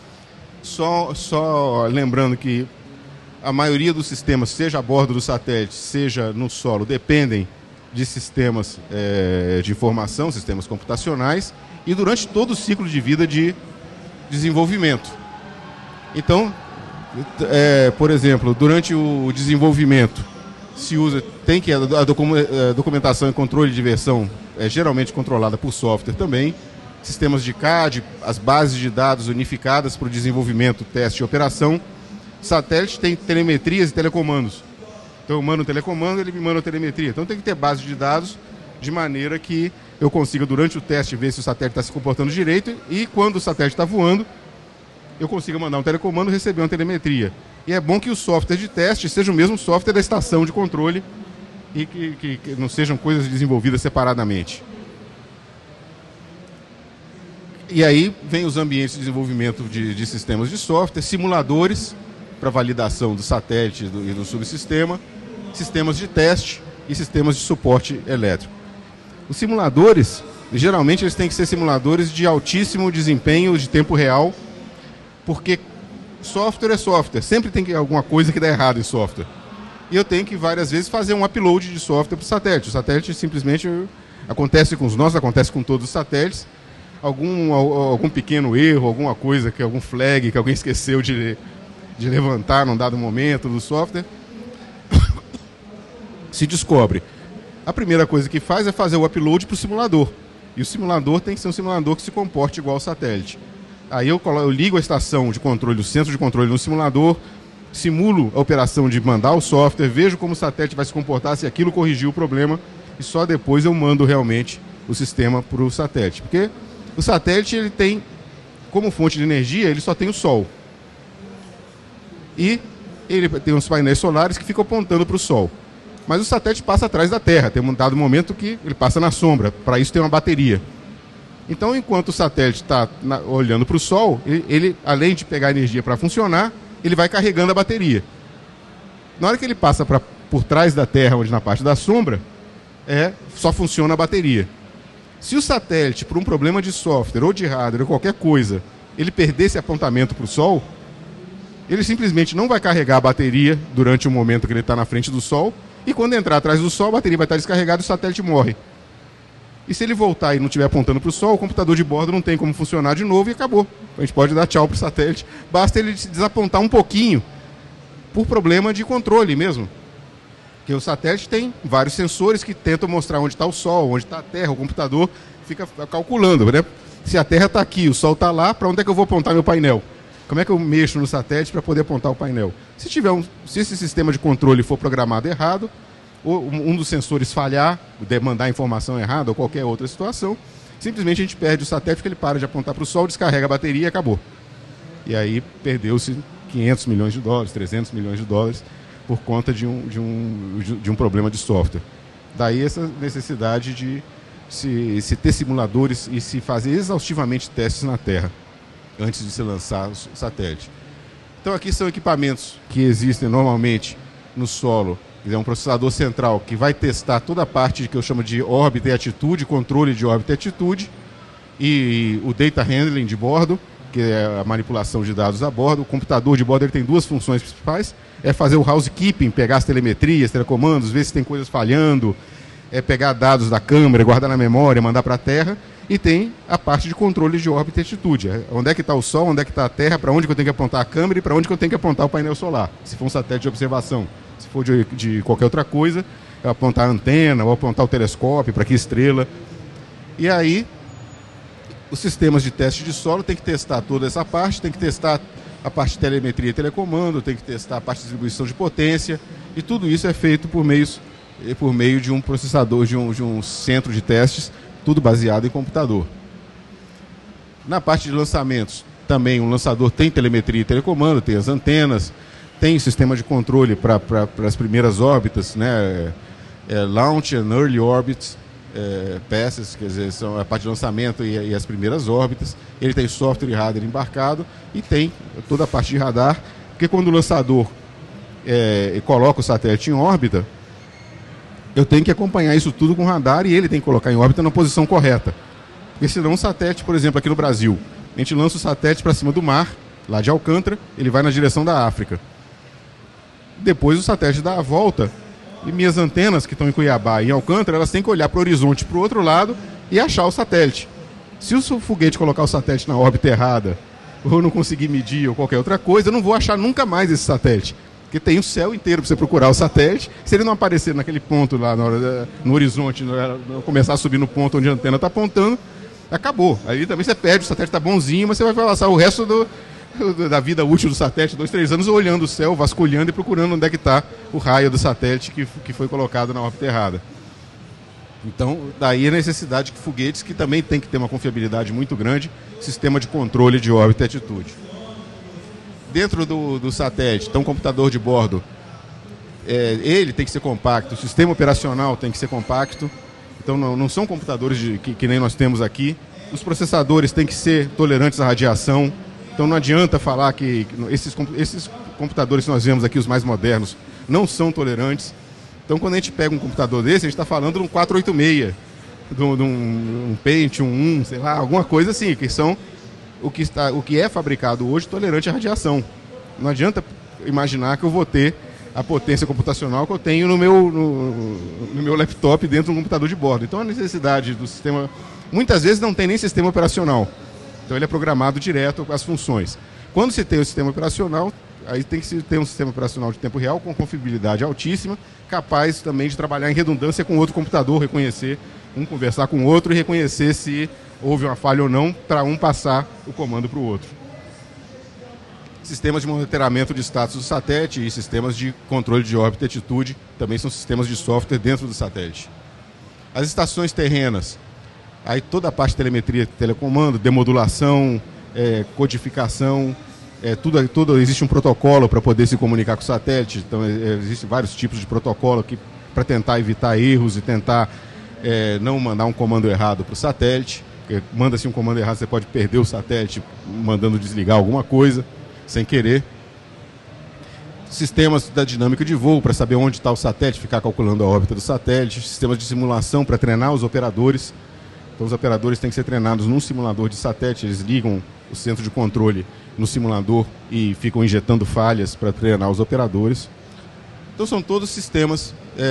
Só lembrando que a maioria dos sistemas, seja a bordo do satélite, seja no solo, dependem de sistemas de informação, sistemas computacionais, e durante todo o ciclo de vida de desenvolvimento. Então, por exemplo, durante o desenvolvimento, tem que a documentação e controle de versão é geralmente controlada por software também. Sistemas de CAD, as bases de dados unificadas para o desenvolvimento, teste e operação. Satélite tem telemetrias e telecomandos. Então eu mando um telecomando, ele me manda a telemetria. Então tem que ter base de dados de maneira que eu consiga, durante o teste, ver se o satélite está se comportando direito e quando o satélite está voando, eu consiga mandar um telecomando e receber uma telemetria. E é bom que o software de teste seja o mesmo software da estação de controle e que não sejam coisas desenvolvidas separadamente. E aí vem os ambientes de desenvolvimento de sistemas de software, simuladores para validação do satélite e do subsistema, sistemas de teste e sistemas de suporte elétrico. Os simuladores, geralmente eles têm que ser simuladores de altíssimo desempenho de tempo real, porque software é software, sempre tem alguma coisa que dá errado em software. E eu tenho que várias vezes fazer um upload de software para o satélite. O satélite simplesmente acontece com os nossos, acontece com todos os satélites. Algum pequeno erro, alguma coisa, algum flag que alguém esqueceu de levantar num dado momento do software, se descobre. A primeira coisa que faz é fazer o upload para o simulador. E o simulador tem que ser um simulador que se comporte igual ao satélite. Aí eu ligo a estação de controle, o centro de controle no simulador, simulo a operação de mandar o software, vejo como o satélite vai se comportar, se aquilo corrigiu o problema, e só depois eu mando realmente o sistema para o satélite. Porque o satélite, ele tem, como fonte de energia, ele só tem o Sol. E ele tem uns painéis solares que ficam apontando para o Sol. Mas o satélite passa atrás da Terra, tem um dado momento que ele passa na sombra, para isso tem uma bateria. Então, enquanto o satélite está olhando para o Sol, ele, além de pegar energia para funcionar, ele vai carregando a bateria. Na hora que ele passa por trás da Terra, onde na parte da sombra, só funciona a bateria. Se o satélite, por um problema de software ou de hardware ou qualquer coisa, ele perder esse apontamento para o Sol, ele simplesmente não vai carregar a bateria durante o momento que ele está na frente do Sol, e quando entrar atrás do Sol, a bateria vai estar descarregada e o satélite morre. E se ele voltar e não estiver apontando para o Sol, o computador de bordo não tem como funcionar de novo e acabou. A gente pode dar tchau para o satélite. Basta ele se desapontar um pouquinho por problema de controle mesmo. Porque o satélite tem vários sensores que tentam mostrar onde está o Sol, onde está a Terra. O computador fica calculando, né? Se a Terra está aqui, o Sol está lá, para onde é que eu vou apontar meu painel? Como é que eu mexo no satélite para poder apontar o painel? Se esse sistema de controle for programado errado, ou um dos sensores falhar, mandar informação errada ou qualquer outra situação, simplesmente a gente perde o satélite, porque ele para de apontar para o Sol, descarrega a bateria e acabou. E aí perdeu-se 500 milhões de dólares, 300 milhões de dólares por conta de um problema de software. Daí essa necessidade de se ter simuladores e se fazer exaustivamente testes na Terra antes de se lançar o satélite. Então aqui são equipamentos que existem normalmente no solo. É um processador central que vai testar toda a parte que eu chamo de órbita e atitude, controle de órbita e atitude, e o data handling de bordo, que é a manipulação de dados a bordo. O computador de bordo ele tem duas funções principais: é fazer o housekeeping, pegar as telemetrias, telecomandos, ver se tem coisas falhando, pegar dados da câmera, guardar na memória, mandar para a Terra, e tem a parte de controle de órbita e atitude. Onde é que está o Sol, onde é que está a Terra, para onde que eu tenho que apontar a câmera e para onde que eu tenho que apontar o painel solar, se for um satélite de observação. Se for de qualquer outra coisa, apontar a antena ou apontar o telescópio, para que estrela. E aí, os sistemas de teste de solo tem que testar toda essa parte, tem que testar a parte de telemetria e telecomando, tem que testar a parte de distribuição de potência, e tudo isso é feito por meio de um processador, de um centro de testes, tudo baseado em computador. Na parte de lançamentos, também o lançador tem telemetria e telecomando, tem as antenas, tem sistema de controle para as primeiras órbitas, né? Launch and Early Orbits Passes, quer dizer, são a parte de lançamento e as primeiras órbitas. Ele tem software e hardware embarcado e tem toda a parte de radar, porque quando o lançador coloca o satélite em órbita, eu tenho que acompanhar isso tudo com radar e ele tem que colocar em órbita na posição correta. Porque senão um satélite, por exemplo, aqui no Brasil, a gente lança o satélite para cima do mar, lá de Alcântara, ele vai na direção da África. Depois o satélite dá a volta e minhas antenas que estão em Cuiabá e em Alcântara, elas têm que olhar para o horizonte, para o outro lado e achar o satélite. Se o foguete colocar o satélite na órbita errada, ou não conseguir medir ou qualquer outra coisa, eu não vou achar nunca mais esse satélite. Porque tem o céu inteiro para você procurar o satélite. Se ele não aparecer naquele ponto lá no horizonte, não começar a subir no ponto onde a antena está apontando, acabou. Aí também você perde, o satélite está bonzinho, mas você vai passar o resto da vida útil do satélite, 2, 3 anos, olhando o céu, vasculhando e procurando onde é que está o raio do satélite que foi colocado na órbita errada. Então, daí a necessidade de foguetes que também tem que ter uma confiabilidade muito grande, sistema de controle de órbita e atitude. Dentro do satélite, então, o computador de bordo, ele tem que ser compacto, o sistema operacional tem que ser compacto, então não são computadores que nem nós temos aqui. Os processadores têm que ser tolerantes à radiação. Então não adianta falar que esses computadores que nós vemos aqui, os mais modernos, não são tolerantes. Então quando a gente pega um computador desse, a gente está falando de um 486, de um Pentium 1, sei lá, alguma coisa assim, que são o que é fabricado hoje tolerante à radiação. Não adianta imaginar que eu vou ter a potência computacional que eu tenho no meu laptop dentro de um computador de bordo. Então a necessidade do sistema, muitas vezes não tem nem sistema operacional. Então ele é programado direto com as funções. Quando se tem o sistema operacional, aí tem que se ter um sistema operacional de tempo real com confiabilidade altíssima, capaz também de trabalhar em redundância com outro computador, reconhecer um conversar com o outro e reconhecer se houve uma falha ou não, para um passar o comando para o outro. Sistemas de monitoramento de status do satélite e sistemas de controle de órbita e altitude também são sistemas de software dentro do satélite. As estações terrenas, aí toda a parte de telemetria, telecomando, demodulação, codificação, tudo existe um protocolo para poder se comunicar com o satélite, então existem vários tipos de protocolo para tentar evitar erros e tentar não mandar um comando errado para o satélite. Manda-se um comando errado, você pode perder o satélite mandando desligar alguma coisa sem querer. Sistemas da dinâmica de voo para saber onde está o satélite, ficar calculando a órbita do satélite. Sistemas de simulação para treinar os operadores. Então os operadores têm que ser treinados num simulador de satélite, eles ligam o centro de controle no simulador e ficam injetando falhas para treinar os operadores. Então são todos sistemas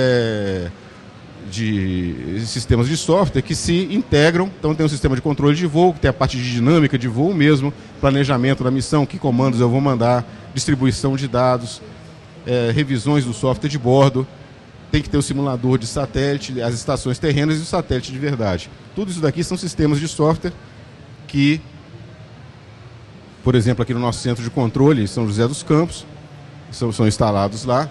de software que se integram. Então tem um sistema de controle de voo, que tem a parte de dinâmica de voo mesmo, planejamento da missão, que comandos eu vou mandar, distribuição de dados, revisões do software de bordo. Tem que ter o simulador de satélite, as estações terrenas e o satélite de verdade. Tudo isso daqui são sistemas de software que, por exemplo, aqui no nosso centro de controle, em São José dos Campos, são instalados lá.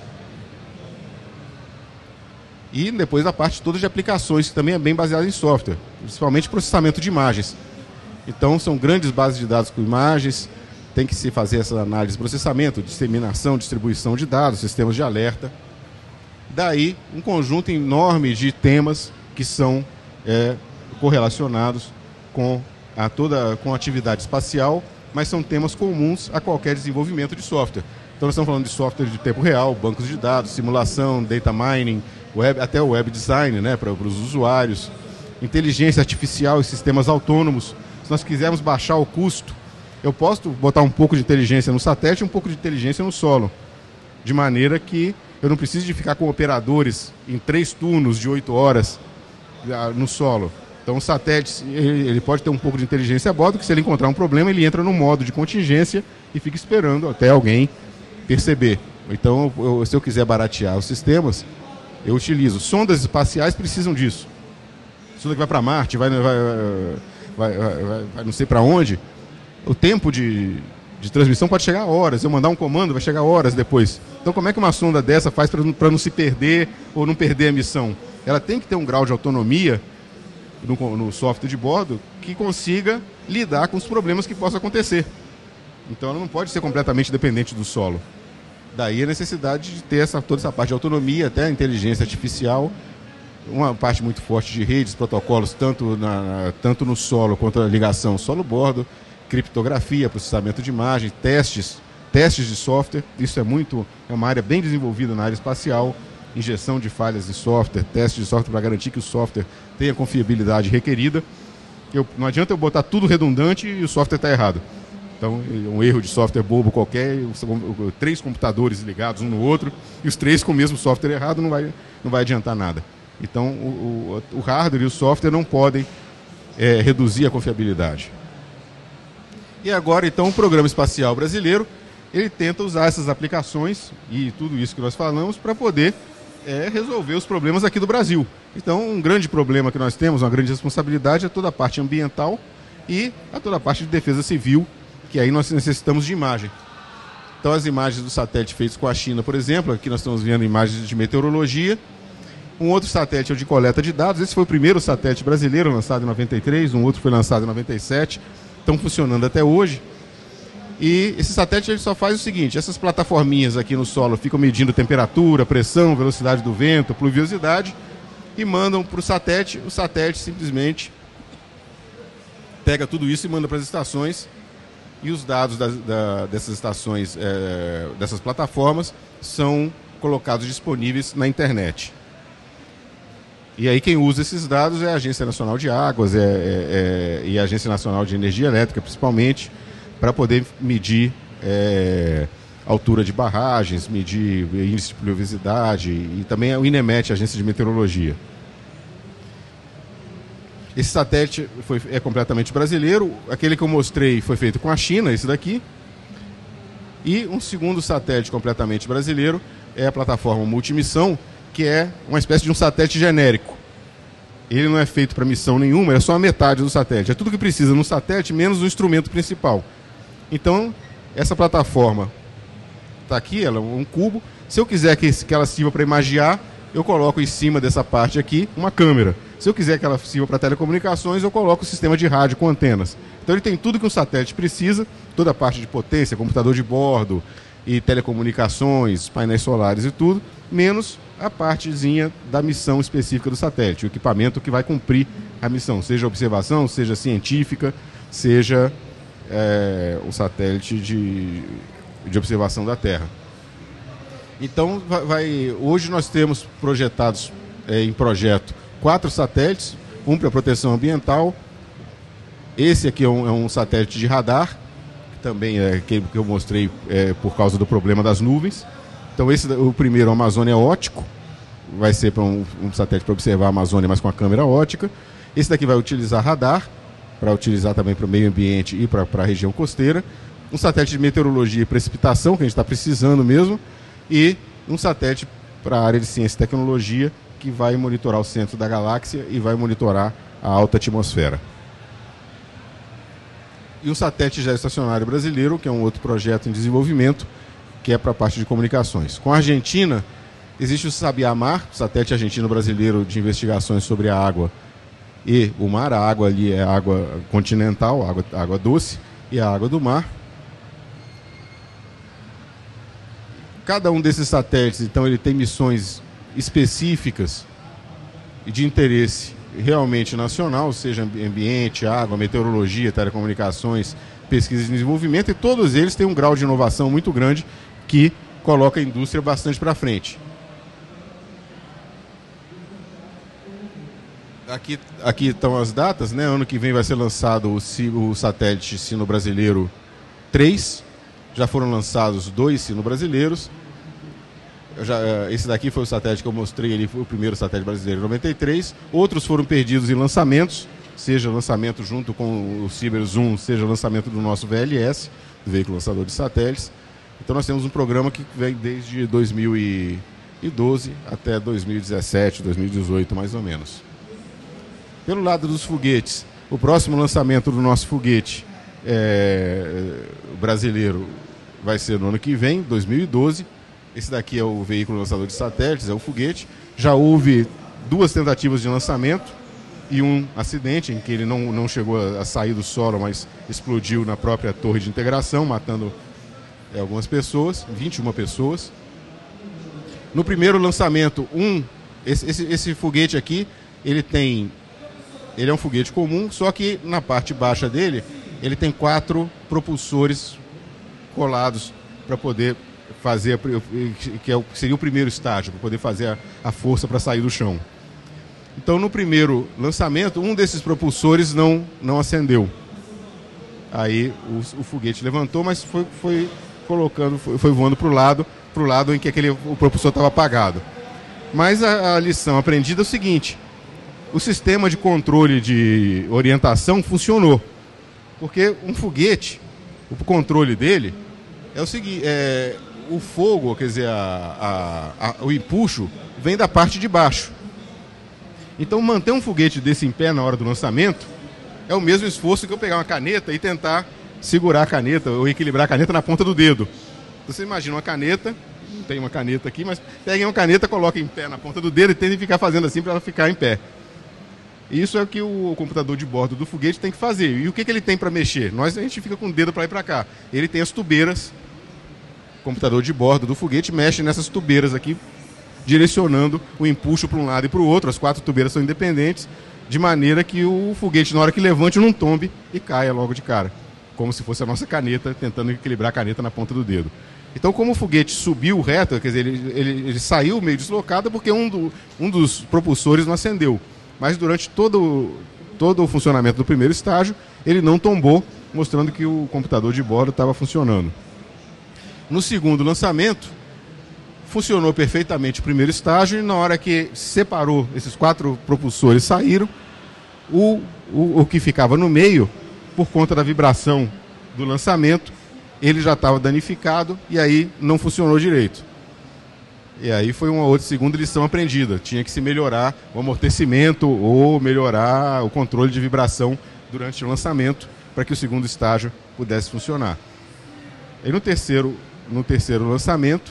E depois a parte toda de aplicações, que também é bem baseada em software, principalmente processamento de imagens. Então são grandes bases de dados com imagens, tem que se fazer essa análise, processamento, disseminação, distribuição de dados, sistemas de alerta. Daí um conjunto enorme de temas que são correlacionados com a atividade espacial, mas são temas comuns a qualquer desenvolvimento de software. Então nós estamos falando de software de tempo real, bancos de dados, simulação, data mining, até o web design, né, para os usuários, inteligência artificial e sistemas autônomos. Se nós quisermos baixar o custo, eu posso botar um pouco de inteligência no satélite e um pouco de inteligência no solo, de maneira que eu não preciso de ficar com operadores em 3 turnos de 8 horas no solo. Então o satélite ele pode ter um pouco de inteligência a bordo, que se ele encontrar um problema, ele entra no modo de contingência e fica esperando até alguém perceber. Então, se eu quiser baratear os sistemas, eu utilizo. Sondas espaciais precisam disso. Sonda que vai para Marte, vai não sei para onde, o tempo de transmissão pode chegar a horas. Eu mandar um comando, vai chegar horas depois. Então, como é que uma sonda dessa faz para não se perder ou não perder a missão? Ela tem que ter um grau de autonomia no software de bordo que consiga lidar com os problemas que possam acontecer. Então ela não pode ser completamente dependente do solo. Daí a necessidade de ter toda essa parte de autonomia, até a inteligência artificial, uma parte muito forte de redes, protocolos, tanto no solo quanto na ligação solo-bordo, criptografia, processamento de imagem, testes de software. Isso é uma área bem desenvolvida na área espacial. Injeção de falhas de software, teste de software para garantir que o software tenha a confiabilidade requerida. Não adianta eu botar tudo redundante e o software está errado. Então, um erro de software bobo qualquer, 3 computadores ligados um no outro, e os 3 com o mesmo software errado, não vai adiantar nada. Então, o hardware e o software não podem reduzir a confiabilidade. E agora, então, o Programa Espacial Brasileiro, ele tenta usar essas aplicações e tudo isso que nós falamos para poder resolver os problemas aqui do Brasil. Então, um grande problema que nós temos, uma grande responsabilidade, é toda a parte ambiental e toda a parte de defesa civil, que aí nós necessitamos de imagem. Então, as imagens do satélite feitos com a China, por exemplo, aqui nós estamos vendo imagens de meteorologia. Um outro satélite é o de coleta de dados. Esse foi o primeiro satélite brasileiro, lançado em 93, um outro foi lançado em 97, estão funcionando até hoje. E esse satélite ele só faz o seguinte: essas plataforminhas aqui no solo ficam medindo temperatura, pressão, velocidade do vento, pluviosidade, e mandam para o satélite simplesmente pega tudo isso e manda para as estações, e os dados dessas estações, dessas plataformas, são colocados disponíveis na internet. E aí quem usa esses dados é a Agência Nacional de Águas e a Agência Nacional de Energia Elétrica, principalmente, para poder medir altura de barragens, medir índice de pluviosidade, e também o INEMET, a Agência de Meteorologia. Esse satélite é completamente brasileiro. Aquele que eu mostrei foi feito com a China, esse daqui. E um segundo satélite completamente brasileiro é a plataforma Multimissão, que é uma espécie de um satélite genérico. ele não é feito para missão nenhuma, é só a metade do satélite. É tudo que precisa no satélite, menos o instrumento principal. Então, essa plataforma está aqui, ela é um cubo. Se eu quiser que ela sirva para imagiar, eu coloco em cima dessa parte aqui uma câmera. Se eu quiser que ela sirva para telecomunicações, eu coloco o sistema de rádio com antenas. Então ele tem tudo que um satélite precisa, toda a parte de potência, computador de bordo e telecomunicações, painéis solares e tudo, menos a partezinha da missão específica do satélite, o equipamento que vai cumprir a missão, seja observação, seja científica, seja o satélite de observação da Terra. Então, hoje nós temos projetados em projeto 4 satélites, um para proteção ambiental. Esse aqui é um satélite de radar, que também é aquele que eu mostrei por causa do problema das nuvens. Então, o primeiro, o Amazônia Ótico, vai ser para um satélite para observar a Amazônia, mas com a câmera ótica. Esse daqui vai utilizar radar, para utilizar também para o meio ambiente e para a região costeira. Um satélite de meteorologia e precipitação, que a gente está precisando mesmo. E um satélite para a área de ciência e tecnologia, que vai monitorar o centro da galáxia e vai monitorar a alta atmosfera. E um satélite geoestacionário brasileiro, que é um outro projeto em desenvolvimento, que é para a parte de comunicações. Com a Argentina, existe o Sabiá-Mar, satélite argentino-brasileiro de investigações sobre a água e o mar. A água ali é água continental, água doce, e a água do mar. Cada um desses satélites, então, ele tem missões específicas e de interesse realmente nacional, seja ambiente, água, meteorologia, telecomunicações, pesquisa e desenvolvimento, e todos eles têm um grau de inovação muito grande que coloca a indústria bastante para frente. Aqui estão as datas, né? Ano que vem vai ser lançado o satélite sino-brasileiro 3. Já foram lançados 2 sino-brasileiros. Esse daqui foi o satélite que eu mostrei, ele foi o primeiro satélite brasileiro em 93. Outros foram perdidos em lançamentos, seja lançamento junto com o CiberZoom, seja lançamento do nosso VLS, do Veículo Lançador de Satélites. Então nós temos um programa que vem desde 2012 até 2017, 2018 mais ou menos. Pelo lado dos foguetes, o próximo lançamento do nosso foguete brasileiro vai ser no ano que vem, 2012. Esse daqui é o veículo lançador de satélites, é o foguete. Já houve 2 tentativas de lançamento e um acidente em que ele não chegou a sair do solo, mas explodiu na própria torre de integração, matando algumas pessoas, 21 pessoas. No primeiro lançamento, esse foguete aqui, ele é um foguete comum, só que na parte baixa dele, ele tem 4 propulsores colados para poder fazer, que seria o primeiro estágio, para poder fazer a força para sair do chão. Então, no primeiro lançamento, um desses propulsores não acendeu. Aí o foguete levantou, mas foi voando para o lado em que o propulsor estava apagado. Mas a lição aprendida é o seguinte: o sistema de controle de orientação funcionou. Porque um foguete, o controle dele é o seguinte, o fogo, quer dizer, o empuxo vem da parte de baixo. Então manter um foguete desse em pé na hora do lançamento é o mesmo esforço que eu pegar uma caneta e tentar segurar a caneta ou equilibrar a caneta na ponta do dedo. Você imagina uma caneta, não tem uma caneta aqui, mas peguem uma caneta, coloquem em pé na ponta do dedo e tentem ficar fazendo assim para ela ficar em pé. Isso é o que o computador de bordo do foguete tem que fazer. E o que ele tem para mexer? A gente fica com o dedo para ir para cá. Ele tem as tubeiras. O computador de bordo do foguete mexe nessas tubeiras aqui, direcionando o empuxo para um lado e para o outro. As 4 tubeiras são independentes, de maneira que o foguete, na hora que levante, não tombe e caia logo de cara. Como se fosse a nossa caneta, tentando equilibrar a caneta na ponta do dedo. Então, como o foguete subiu reto, quer dizer, ele saiu meio deslocado porque um dos propulsores não acendeu. Mas durante todo o funcionamento do primeiro estágio, ele não tombou, mostrando que o computador de bordo estava funcionando. No segundo lançamento, funcionou perfeitamente o primeiro estágio, e na hora que separou, esses 4 propulsores saíram, o que ficava no meio, por conta da vibração do lançamento, ele já estava danificado e aí não funcionou direito. E aí foi uma outra segunda lição aprendida. Tinha que se melhorar o amortecimento ou melhorar o controle de vibração durante o lançamento para que o segundo estágio pudesse funcionar. E no terceiro lançamento,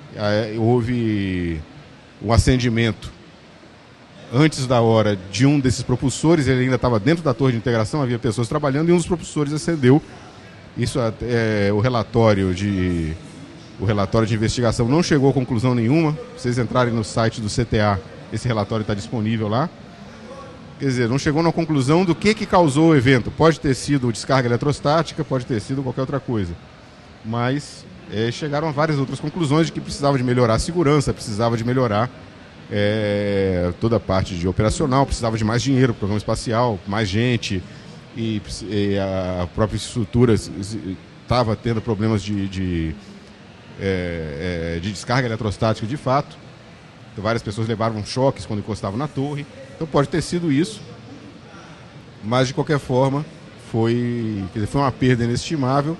houve um acendimento antes da hora de um desses propulsores. Ele ainda estava dentro da torre de integração, havia pessoas trabalhando e um dos propulsores acendeu. Isso o relatório de investigação não chegou a conclusão nenhuma. Se vocês entrarem no site do CTA, esse relatório está disponível lá. Quer dizer, não chegou na conclusão do que causou o evento. Pode ter sido descarga eletrostática, pode ter sido qualquer outra coisa. Mas chegaram a várias outras conclusões de que precisava de melhorar a segurança, precisava de melhorar toda a parte de operacional, precisava de mais dinheiro para o programa espacial, mais gente, e a própria estrutura estava tendo problemas de descarga eletrostática de fato. Então, várias pessoas levavam choques quando encostavam na torre. Então pode ter sido isso, mas de qualquer forma foi uma perda inestimável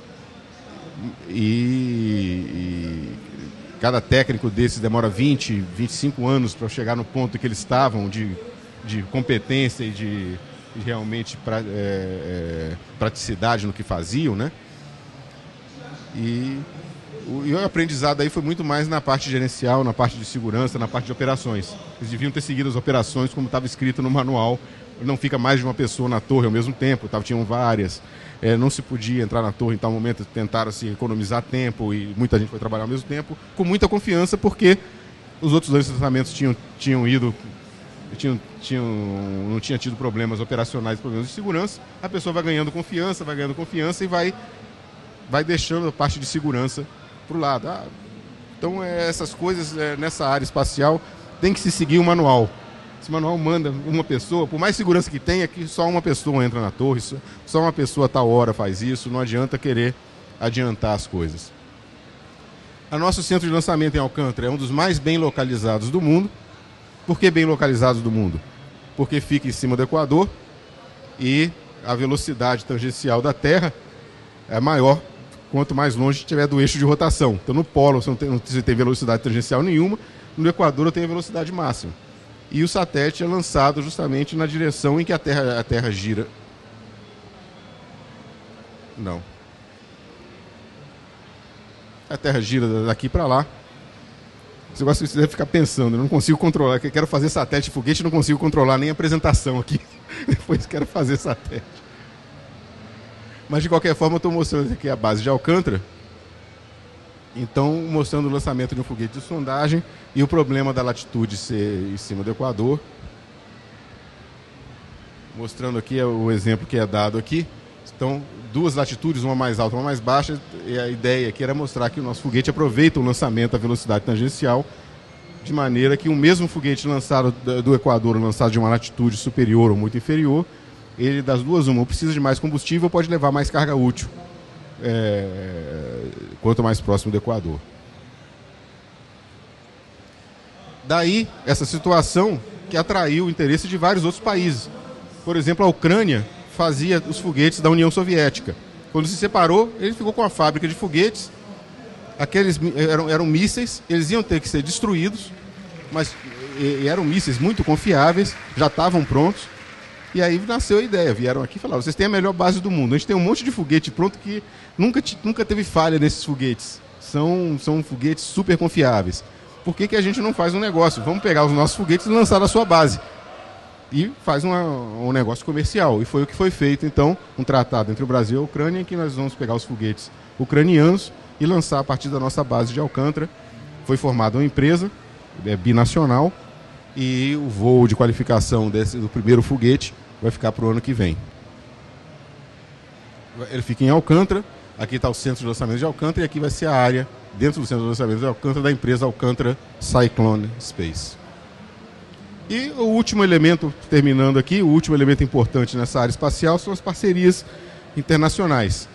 e cada técnico desses demora 20, 25 anos para chegar no ponto que eles estavam de competência e de realmente praticidade no que faziam, né? E o aprendizado aí foi muito mais na parte gerencial, na parte de segurança, na parte de operações. Eles deviam ter seguido as operações como estava escrito no manual. Não fica mais de uma pessoa na torre ao mesmo tempo, tinham várias. Não se podia entrar na torre em tal momento, tentaram se economizar tempo e muita gente foi trabalhar ao mesmo tempo, com muita confiança, porque os outros dois lançamentos não tinha tido problemas operacionais, problemas de segurança. A pessoa vai ganhando confiança e vai deixando a parte de segurança para o lado. Então, essas coisas nessa área espacial tem que se seguir o manual. Esse manual manda uma pessoa, por mais segurança que tenha, que só uma pessoa entra na torre, só uma pessoa a tal hora faz isso, não adianta querer adiantar as coisas. O nosso centro de lançamento em Alcântara é um dos mais bem localizados do mundo. Por que bem localizados do mundo? Porque fica em cima do Equador e a velocidade tangencial da Terra é maior quanto mais longe estiver do eixo de rotação. Então, no polo você tem velocidade tangencial nenhuma, no Equador eu tenho a velocidade máxima. E o satélite é lançado justamente na direção em que a Terra gira. Não. A Terra gira daqui para lá. Esse negócio que você deve ficar pensando, eu não consigo controlar, eu quero fazer satélite e foguete, não consigo controlar nem a apresentação aqui. Depois quero fazer satélite. Mas de qualquer forma eu estou mostrando aqui a base de Alcântara. Então, mostrando o lançamento de um foguete de sondagem e o problema da latitude ser em cima do Equador. Mostrando aqui o exemplo que é dado aqui. Então, duas latitudes, uma mais alta e uma mais baixa. E a ideia aqui era mostrar que o nosso foguete aproveita o lançamento à velocidade tangencial, de maneira que o mesmo foguete lançado do Equador, lançado de uma latitude superior ou muito inferior, ele, das duas, ou precisa de mais combustível ou pode levar mais carga útil, quanto mais próximo do Equador. Daí, essa situação que atraiu o interesse de vários outros países. Por exemplo, a Ucrânia fazia os foguetes da União Soviética. Quando se separou, ele ficou com a fábrica de foguetes. Aqueles eram mísseis, eles iam ter que ser destruídos, mas eram mísseis muito confiáveis, já estavam prontos. E aí nasceu a ideia, vieram aqui e falaram, vocês têm a melhor base do mundo, a gente tem um monte de foguete pronto que nunca teve falha nesses foguetes. São foguetes super confiáveis. Por que a gente não faz um negócio? Vamos pegar os nossos foguetes e lançar na sua base. E faz um negócio comercial. E foi o que foi feito, então, um tratado entre o Brasil e a Ucrânia, em que nós vamos pegar os foguetes ucranianos e lançar a partir da nossa base de Alcântara. Foi formada uma empresa binacional e o voo de qualificação do primeiro foguete vai ficar para o ano que vem. Ele fica em Alcântara, aqui está o centro de lançamento de Alcântara e aqui vai ser a área, dentro do centro de lançamento de Alcântara, da empresa Alcântara Cyclone Space. E o último elemento, terminando aqui, o último elemento importante nessa área espacial são as parcerias internacionais.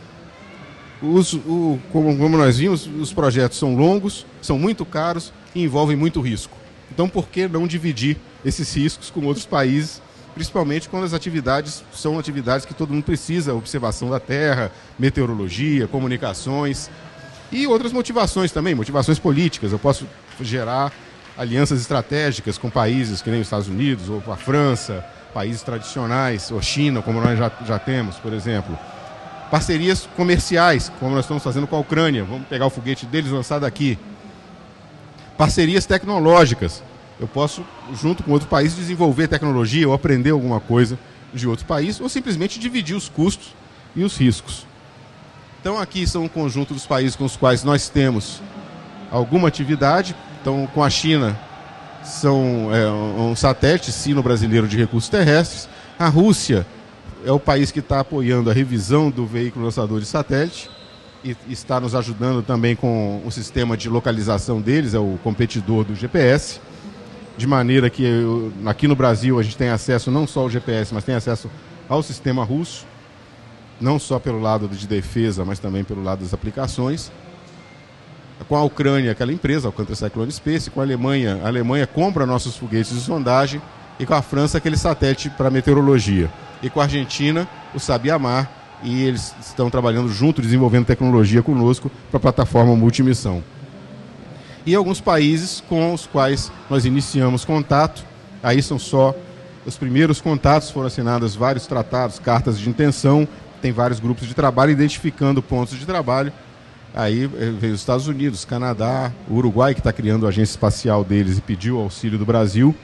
Como nós vimos, os projetos são longos, são muito caros e envolvem muito risco. Então, por que não dividir esses riscos com outros países, principalmente quando as atividades são atividades que todo mundo precisa, observação da Terra, meteorologia, comunicações. E outras motivações também, motivações políticas. Eu posso gerar alianças estratégicas com países que nem os Estados Unidos, ou a França, países tradicionais, ou China, como nós já temos, por exemplo. Parcerias comerciais, como nós estamos fazendo com a Ucrânia. Vamos pegar o foguete deles e lançar daqui. Parcerias tecnológicas. Eu posso, junto com outro país, desenvolver tecnologia ou aprender alguma coisa de outro país, ou simplesmente dividir os custos e os riscos. Então aqui são um conjunto dos países com os quais nós temos alguma atividade. Então com a China são um satélite sino-brasileiro de recursos terrestres. A Rússia é o país que está apoiando a revisão do veículo lançador de satélite e está nos ajudando também com o sistema de localização deles, é o competidor do GPS, de maneira que aqui no Brasil a gente tem acesso não só ao GPS, mas tem acesso ao sistema russo, não só pelo lado de defesa, mas também pelo lado das aplicações. Com a Ucrânia, aquela empresa, o Counter Cyclone Space, com a Alemanha compra nossos foguetes de sondagem, e com a França aquele satélite para meteorologia. E com a Argentina, o Sabiamar, e eles estão trabalhando junto, desenvolvendo tecnologia conosco para a plataforma multimissão. E alguns países com os quais nós iniciamos contato, aí são só os primeiros contatos, foram assinados vários tratados, cartas de intenção, tem vários grupos de trabalho identificando pontos de trabalho. Aí veio os Estados Unidos, Canadá, o Uruguai, que está criando a agência espacial deles e pediu auxílio do Brasil.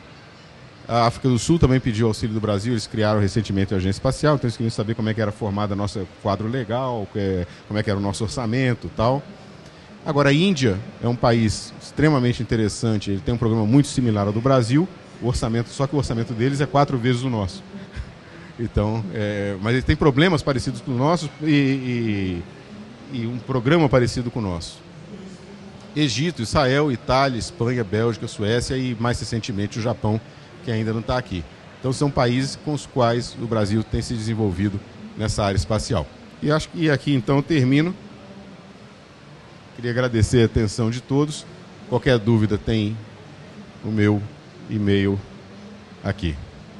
A África do Sul também pediu auxílio do Brasil, eles criaram recentemente a agência espacial, então eles queriam saber como é que era formada a nossa quadro legal, como é que era o nosso orçamento e tal. Agora, a Índia é um país extremamente interessante, ele tem um programa muito similar ao do Brasil, só que o orçamento deles é 4 vezes o nosso. Então, mas ele tem problemas parecidos com os nossos e um programa parecido com o nosso. Egito, Israel, Itália, Espanha, Bélgica, Suécia e mais recentemente o Japão, que ainda não está aqui. Então são países com os quais o Brasil tem se desenvolvido nessa área espacial. E acho que aqui então termino. Queria agradecer a atenção de todos. Qualquer dúvida tem o meu e-mail aqui.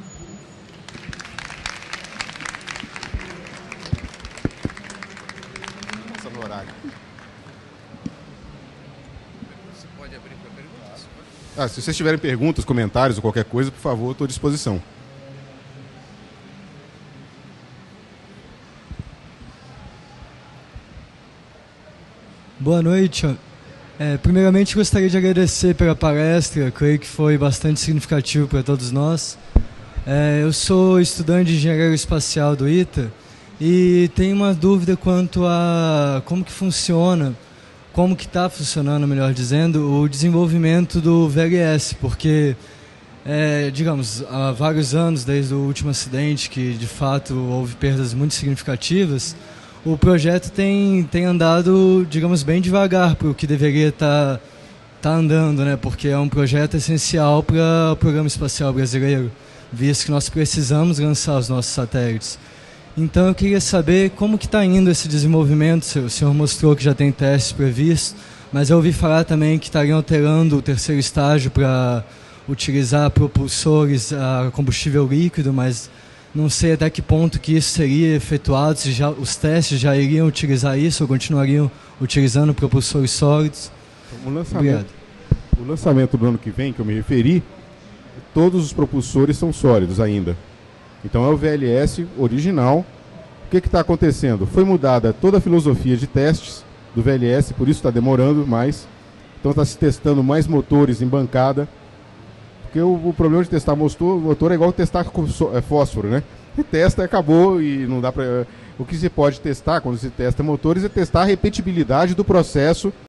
Passa no horário. Você pode abrir para perguntas? Se vocês tiverem perguntas, comentários ou qualquer coisa, por favor, estou à disposição. Boa noite. Primeiramente, gostaria de agradecer pela palestra, creio que foi bastante significativo para todos nós. Eu sou estudante de engenharia aeroespacial do ITA e tenho uma dúvida quanto a como que funciona, como que está funcionando, melhor dizendo, o desenvolvimento do VLS, porque, digamos, há vários anos, desde o último acidente, que de fato houve perdas muito significativas, o projeto tem andado, digamos, bem devagar para o que deveria estar andando, né? Porque é um projeto essencial para o programa espacial brasileiro, visto que nós precisamos lançar os nossos satélites. Então eu queria saber como que está indo esse desenvolvimento. O senhor mostrou que já tem testes previstos, mas eu ouvi falar também que estariam alterando o terceiro estágio para utilizar propulsores a combustível líquido, mas não sei até que ponto que isso seria efetuado, se os testes já iriam utilizar isso ou continuariam utilizando propulsores sólidos. O lançamento do ano que vem, que eu me referi, todos os propulsores são sólidos ainda. Então é o VLS original. O que está acontecendo? Foi mudada toda a filosofia de testes do VLS, por isso está demorando mais. Então está se testando mais motores em bancada. Porque o problema de testar motor é igual testar fósforo, né? Você testa, acabou e não dá para... O que se pode testar quando se testa motores é testar a repetibilidade do processo